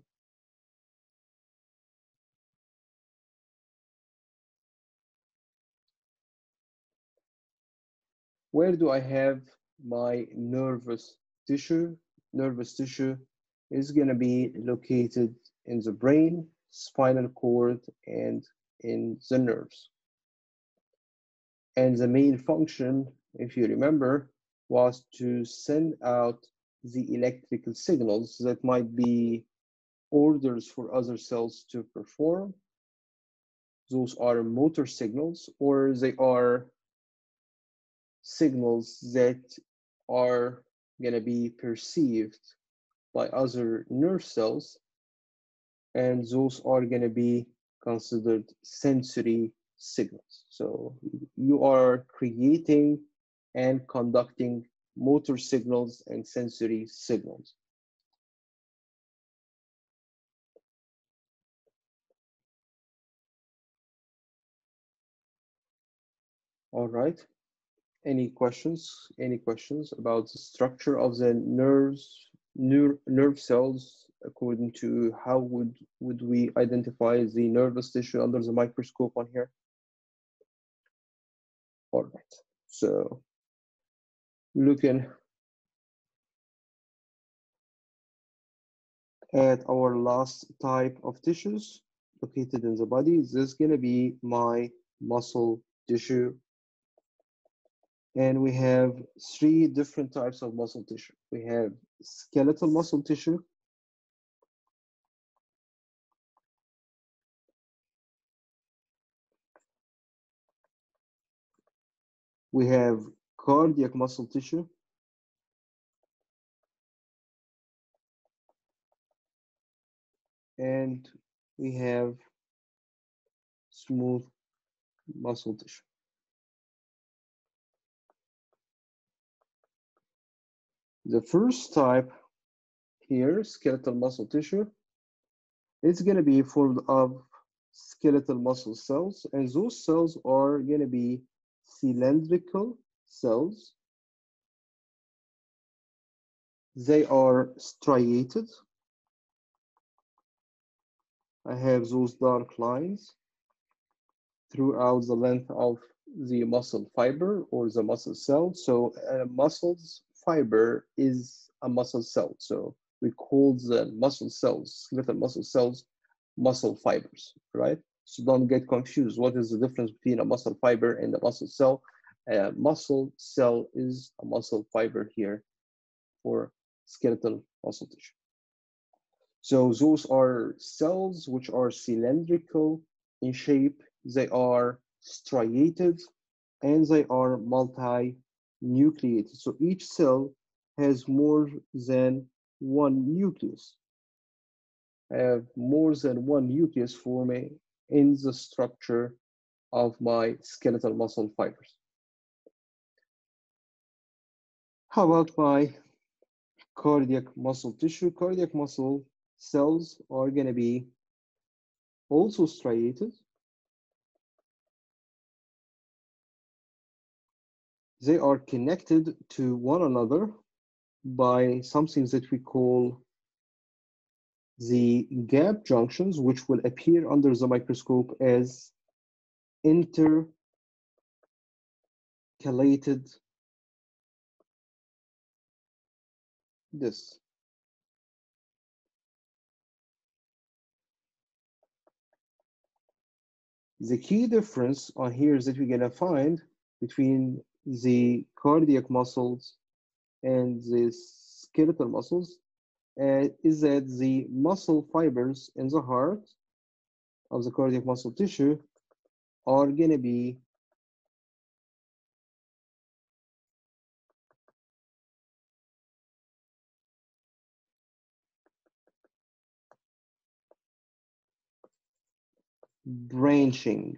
Where do I have my nervous tissue? Nervous tissue is going to be located in the brain, spinal cord, and in the nerves. And the main function, if you remember, was to send out the electrical signals that might be orders for other cells to perform. Those are motor signals, or they are signals that are going to be perceived by other nerve cells, and those are going to be considered sensory signals. So you are creating and conducting motor signals and sensory signals. All right. Any questions? Any questions about the structure of the nerves, ner nerve cells, according to how would, would we identify the nervous tissue under the microscope on here? All right. So looking at our last type of tissues located in the body, this is going to be my muscle tissue. And we have three different types of muscle tissue. We have skeletal muscle tissue, we have cardiac muscle tissue, and we have smooth muscle tissue. The first type here, skeletal muscle tissue, it's going to be formed of skeletal muscle cells, and those cells are going to be cylindrical cells. They are striated. I have those dark lines throughout the length of the muscle fiber or the muscle cell. So a muscle's fiber is a muscle cell. So we call the muscle cells, skeletal muscle cells, muscle fibers, right? So don't get confused. What is the difference between a muscle fiber and a muscle cell? A muscle cell is a muscle fiber here for skeletal muscle tissue. So those are cells which are cylindrical in shape. They are striated and they are multi-nucleated. So each cell has more than one nucleus. I have more than one nucleus forming in the structure of my skeletal muscle fibers. How about my cardiac muscle tissue? Cardiac muscle cells are going to be also striated. They are connected to one another by something that we call the gap junctions, which will appear under the microscope as intercalated discs. The key difference on here is that we're going to find between the cardiac muscles and the skeletal muscles uh, is that the muscle fibers in the heart of the cardiac muscle tissue are going to be branching.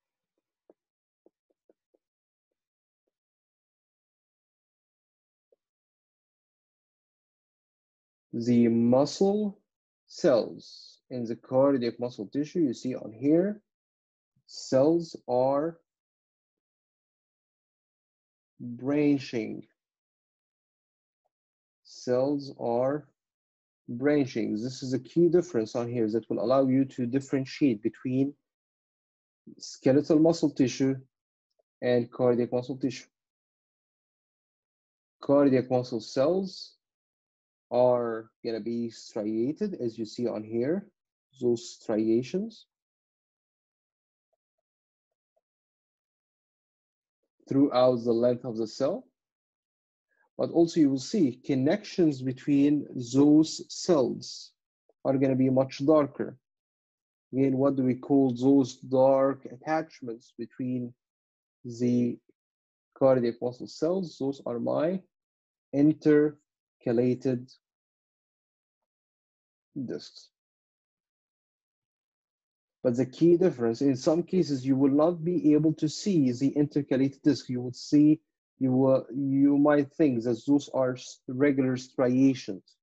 The muscle cells in the cardiac muscle tissue, you see on here, cells are branching. Cells are branching. This is a key difference on here that will allow you to differentiate between skeletal muscle tissue and cardiac muscle tissue. Cardiac muscle cells are going to be striated, as you see on here, those striations throughout the length of the cell. But also you will see connections between those cells are going to be much darker. Again, what do we call those dark attachments between the cardiac muscle cells? Those are my intercalated discs. But the key difference, in some cases, you will not be able to see the intercalated disc. You will see, you will, you might think that those are regular striations.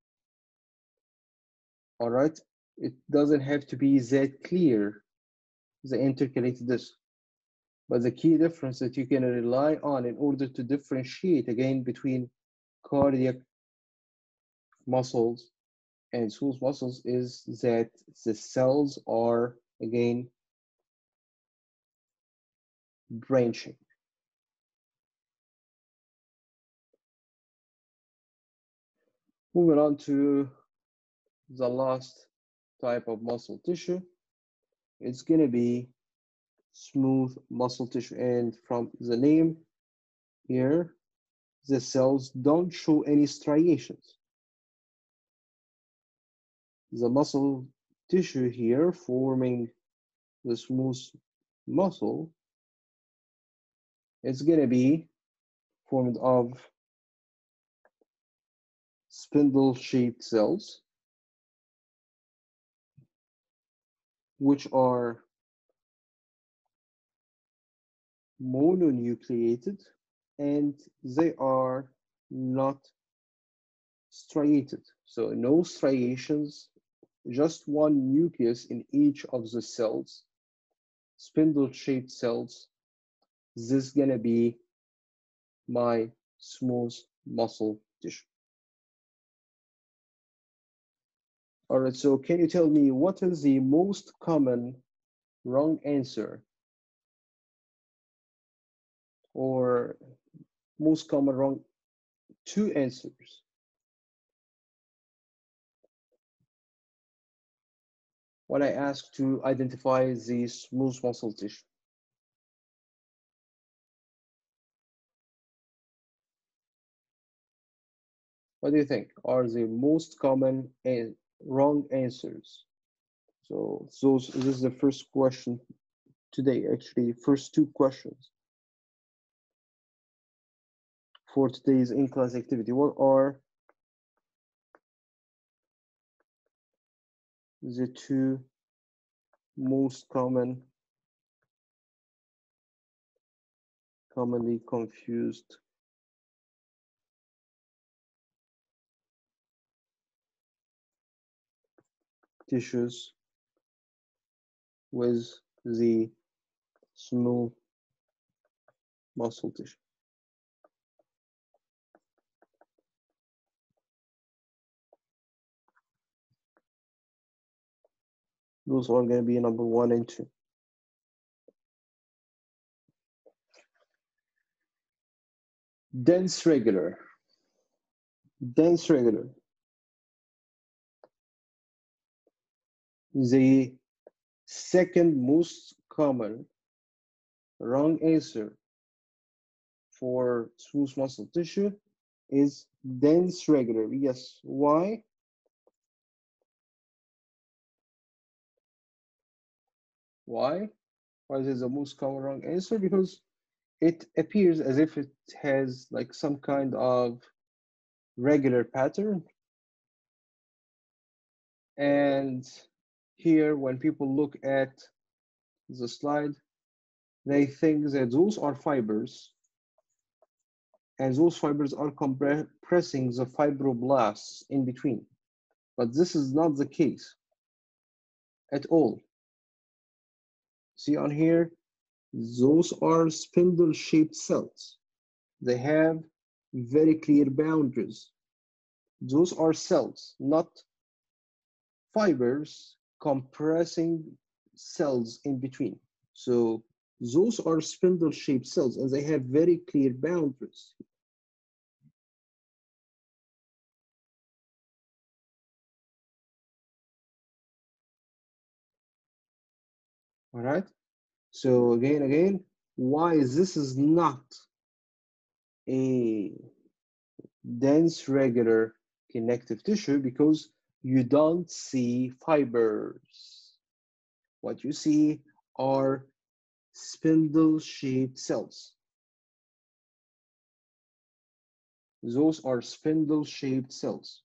All right, it doesn't have to be that clear, the intercalated disc. But the key difference that you can rely on in order to differentiate again between cardiac muscles and smooth muscles is that the cells are again branching. Moving on to the last type of muscle tissue, it's going to be smooth muscle tissue. And from the name here, the cells don't show any striations. The muscle tissue here forming the smooth muscle, it's going to be formed of spindle-shaped cells, which are mononucleated, and they are not striated. So no striations, just one nucleus in each of the cells, spindle-shaped cells. This is going to be my smooth muscle tissue. All right, so can you tell me what is the most common wrong answer or most common wrong two answers? when I ask to identify the smooth muscle tissue? What do you think are the most common and wrong answers? So those this is the first question today, actually, first two questions for today's in-class activity. What are the two most common, commonly confused tissues with the smooth muscle tissue? Those are going to be number one and two. Dense regular. Dense regular. The second most common wrong answer for smooth muscle tissue is dense regular. Yes. Why? Why? Why is it the most common wrong answer? Because it appears as if it has like some kind of regular pattern. And here, when people look at the slide, they think that those are fibers, and those fibers are compressing the fibroblasts in between. But this is not the case at all. See on here, those are spindle-shaped cells. They have very clear boundaries. Those are cells, not fibers compressing cells in between. So those are spindle-shaped cells, and they have very clear boundaries. All right. So again, again, why this is not a dense regular connective tissue? Because you don't see fibers. What you see are spindle-shaped cells. Those are spindle-shaped cells.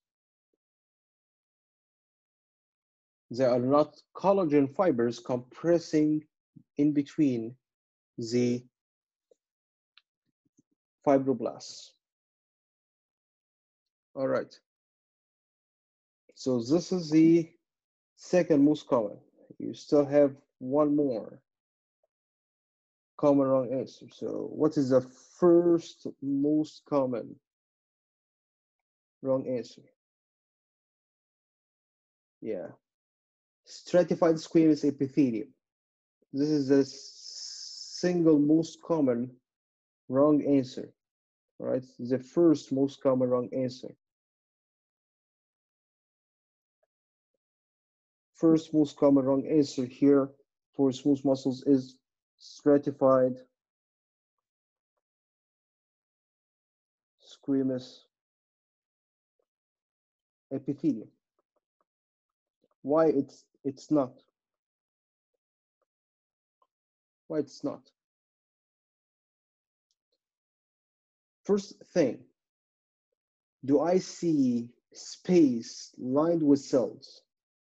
They are not collagen fibers compressing in between the fibroblasts. All right. So this is the second most common. You still have one more common wrong answer. So what is the first most common wrong answer? Yeah. Stratified squamous epithelium. This is the single most common wrong answer. All right. The first most common wrong answer. First most common wrong answer here for smooth muscles is stratified squamous epithelium. Why it's it's not? Why it's not? First thing, do I see space lined with cells?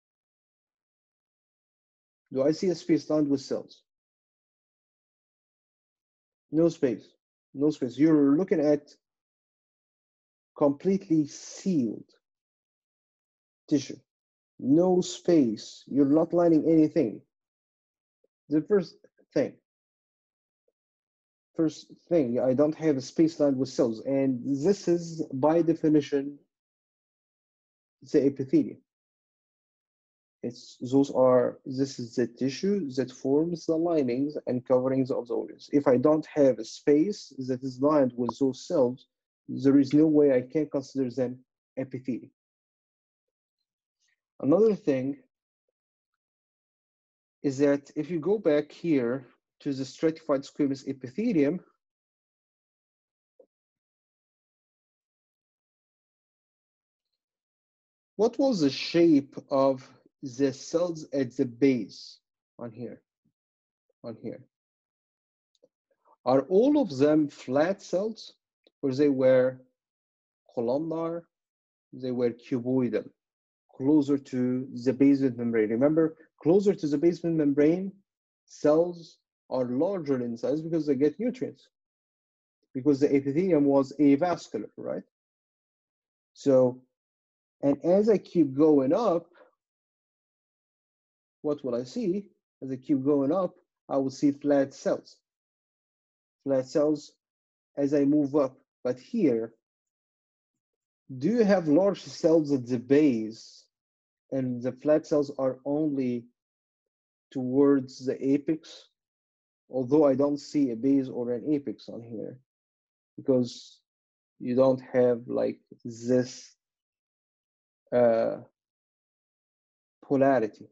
Do I see a space lined with cells? No space. No space. You're looking at completely sealed tissue. No space. You're not lining anything. The first thing. First thing, I don't have a space lined with cells. And this is, by definition, the epithelium. It's those are this is the tissue that forms the linings and coverings of the organs. If I don't have a space that is lined with those cells, there is no way I can consider them epithelium. Another thing, is that if you go back here to the stratified squamous epithelium, what was the shape of the cells at the base on here? On here. Are all of them flat cells, or they were columnar, they were cuboidal, closer to the basement membrane? Remember, closer to the basement membrane, cells are larger in size because they get nutrients, because the epithelium was avascular, right? So, and as I keep going up, what will I see? As I keep going up, I will see flat cells. Flat cells as I move up. But here, do you have large cells at the base and the flat cells are only towards the apex? Although I don't see a base or an apex on here, because you don't have like this uh, polarity.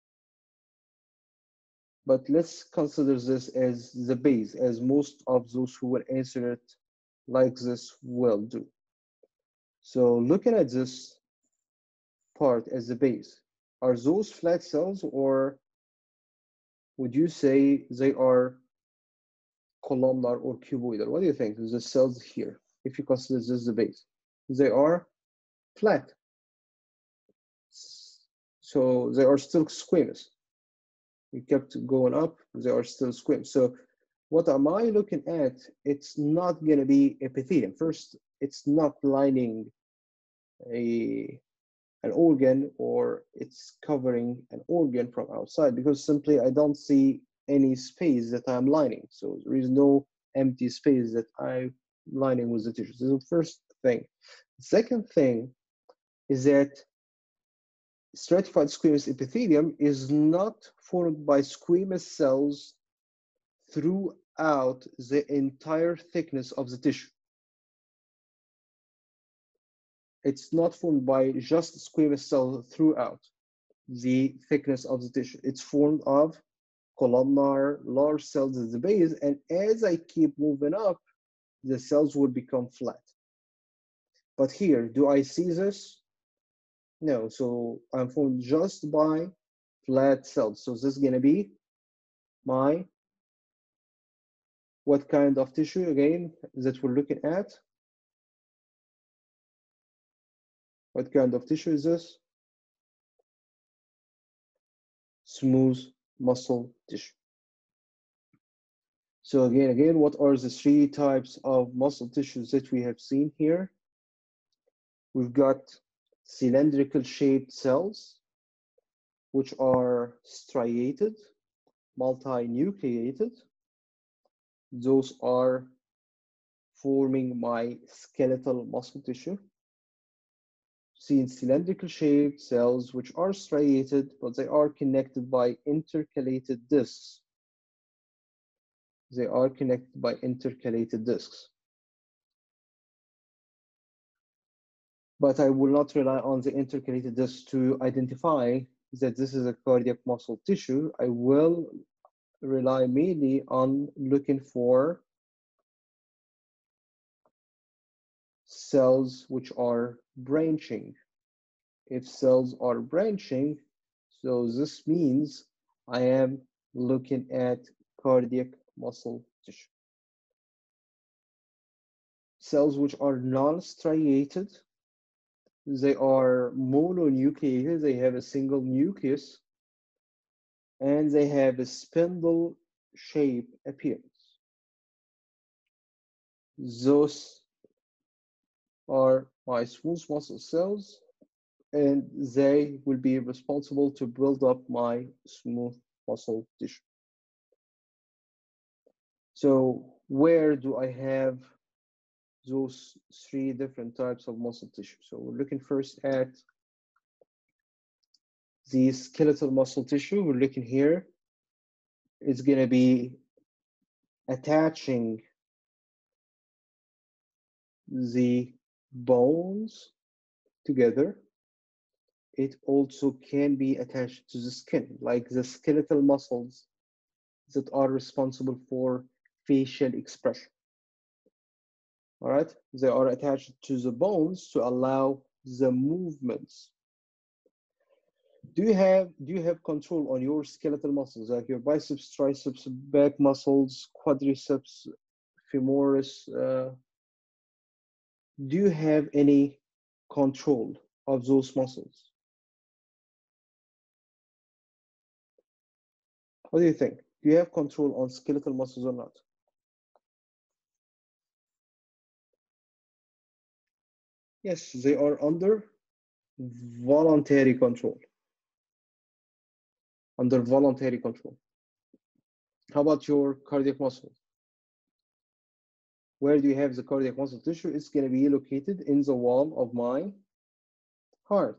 But let's consider this as the base, as most of those who will answer it like this will do. So looking at this part as the base, are those flat cells, or would you say they are columnar or cuboidal? What do you think? The cells here, if you consider this the base, they are flat. So they are still squamous. We kept going up, they are still squamous. So what am I looking at? It's not going to be epithelium. First, it's not lining a an organ, or it's covering an organ from outside, because simply I don't see any space that I'm lining. So there is no empty space that I'm lining with the tissue. This is the first thing. The second thing is that stratified squamous epithelium is not formed by squamous cells throughout the entire thickness of the tissue. It's not formed by just squamous cells throughout the thickness of the tissue. It's formed of columnar large cells at the base, and as I keep moving up, the cells will become flat. But here, do I see this? No, so I'm formed just by flat cells. So this is gonna be my, what kind of tissue again that we're looking at? What kind of tissue is this? Smooth muscle tissue. So again, again, what are the three types of muscle tissues that we have seen here? We've got cylindrical shaped cells, which are striated, multinucleated. Those are forming my skeletal muscle tissue. Seen cylindrical shaped cells, which are striated, but they are connected by intercalated discs. They are connected by intercalated discs. But I will not rely on the intercalated discs to identify that this is a cardiac muscle tissue. I will rely mainly on looking for cells which are branching. If cells are branching, so this means I am looking at cardiac muscle tissue. Cells which are non-striated, they are mononucleated, they have a single nucleus, and they have a spindle shape appearance. Those are my smooth muscle cells, and they will be responsible to build up my smooth muscle tissue. So where do I have those three different types of muscle tissue? So we're looking first at the skeletal muscle tissue. We're looking here. It's going to be attaching the bones together. it also can be attached to the skin, like the skeletal muscles that are responsible for facial expression. All right, they are attached to the bones to allow the movements. Do you have do you have control on your skeletal muscles, like your biceps, triceps, back muscles, quadriceps, femoris? Uh, do you have any control of those muscles? What do you think? Do you have control on skeletal muscles or not? Yes, they are under voluntary control. Under voluntary control. How about your cardiac muscle? Where do you have the cardiac muscle tissue? It's going to be located in the wall of my heart,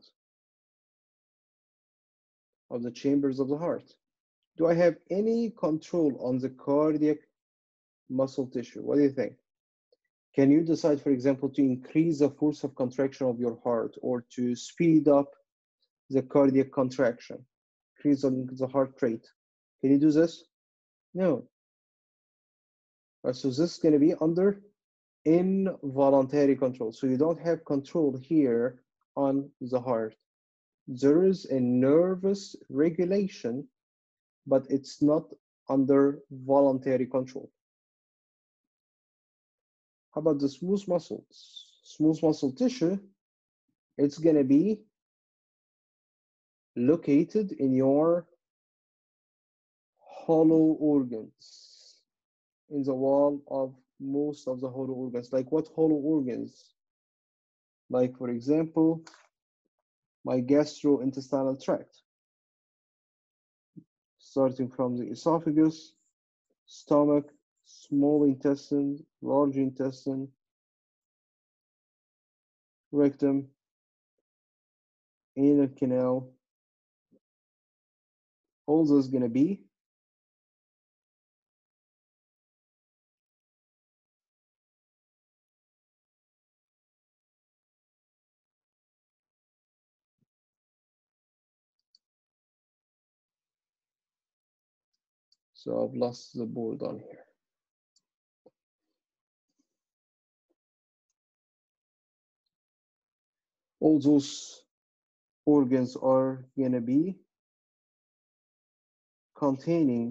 of the chambers of the heart. Do I have any control on the cardiac muscle tissue? What do you think? Can you decide, for example, to increase the force of contraction of your heart or to speed up the cardiac contraction, increase the heart rate? Can you do this? No. So this is going to be under involuntary control. So you don't have control here on the heart. There is a nervous regulation, but it's not under voluntary control. How about the smooth muscles? Smooth muscle tissue, it's going to be located in your hollow organs, in the wall of most of the hollow organs. Like what hollow organs? Like, for example, my gastrointestinal tract, starting from the esophagus, stomach, small intestine, large intestine, rectum, anal canal. All those going to be so I've lost the board on here. All those organs are going to be containing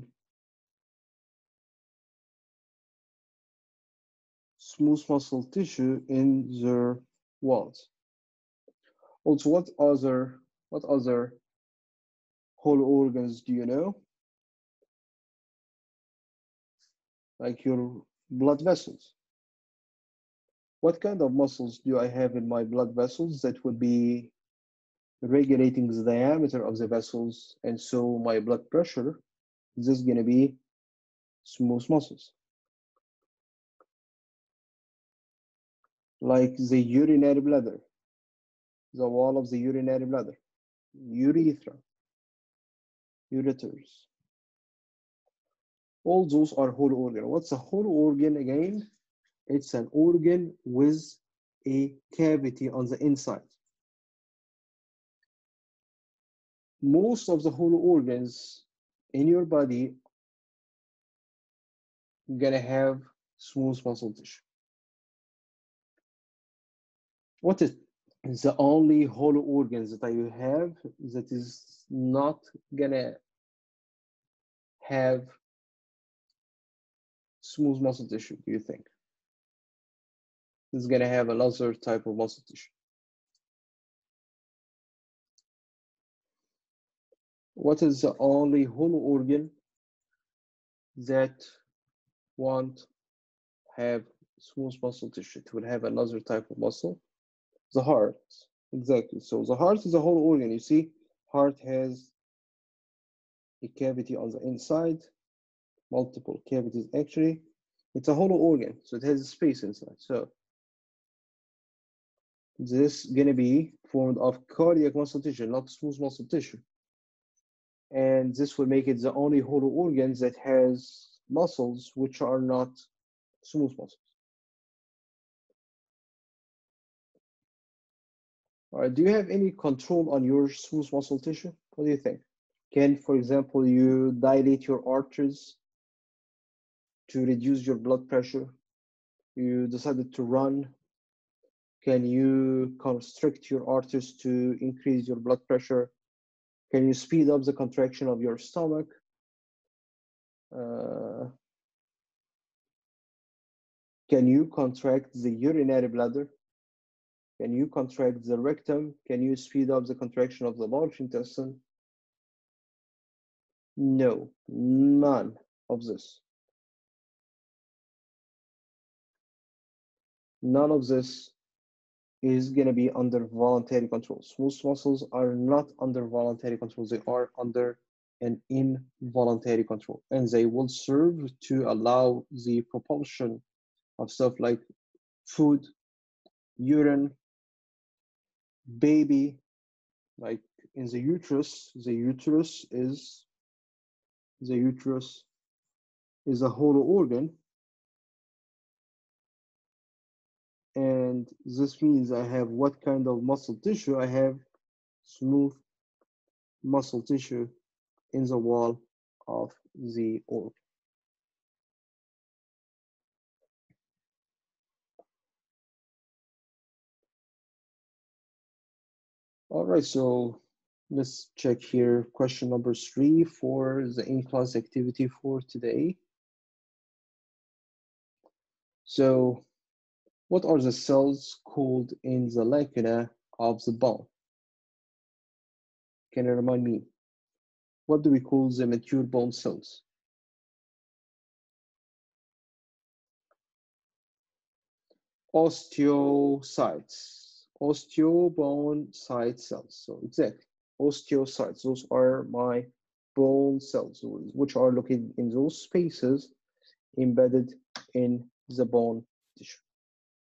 smooth muscle tissue in their walls. Also, what other what other whole organs do you know? Like your blood vessels. What kind of muscles do I have in my blood vessels that would be regulating the diameter of the vessels, and so my blood pressure? This is going to be smooth muscles. Like the urinary bladder, the wall of the urinary bladder, urethra, ureters. All those are whole organ. What's a whole organ again? It's an organ with a cavity on the inside. Most of the whole organs in your body are gonna have smooth muscle tissue. What is the only whole organs that you have that is not gonna have smooth muscle tissue, do you think? It's gonna have another type of muscle tissue. What is the only whole organ that won't have smooth muscle tissue? It will have another type of muscle. The heart, exactly. So the heart is a whole organ. You see, heart has a cavity on the inside, multiple cavities actually. It's a whole organ, so it has a space inside. So this is gonna be formed of cardiac muscle tissue, not smooth muscle tissue. And this will make it the only whole organ that has muscles which are not smooth muscles. All right, do you have any control on your smooth muscle tissue? What do you think? Can, for example, you dilate your arteries to reduce your blood pressure? You decided to run. Can you constrict your arteries to increase your blood pressure? Can you speed up the contraction of your stomach? Uh, can you contract the urinary bladder? Can you contract the rectum? Can you speed up the contraction of the large intestine? No, none of this. None of this is going to be under voluntary control. Smooth muscles are not under voluntary control. They are under an involuntary control, and they will serve to allow the propulsion of stuff like food, urine, baby, like in the uterus. The uterus is the uterus is a hollow organ, and this means I have what kind of muscle tissue? I have smooth muscle tissue in the wall of the organ. All right, so let's check here. Question number three for the in-class activity for today. So what are the cells called in the lacuna of the bone? Can you remind me? What do we call the mature bone cells? Osteocytes. Osteobone site cells. So exactly, osteocytes. Those are my bone cells, which are located in those spaces embedded in the bone tissue.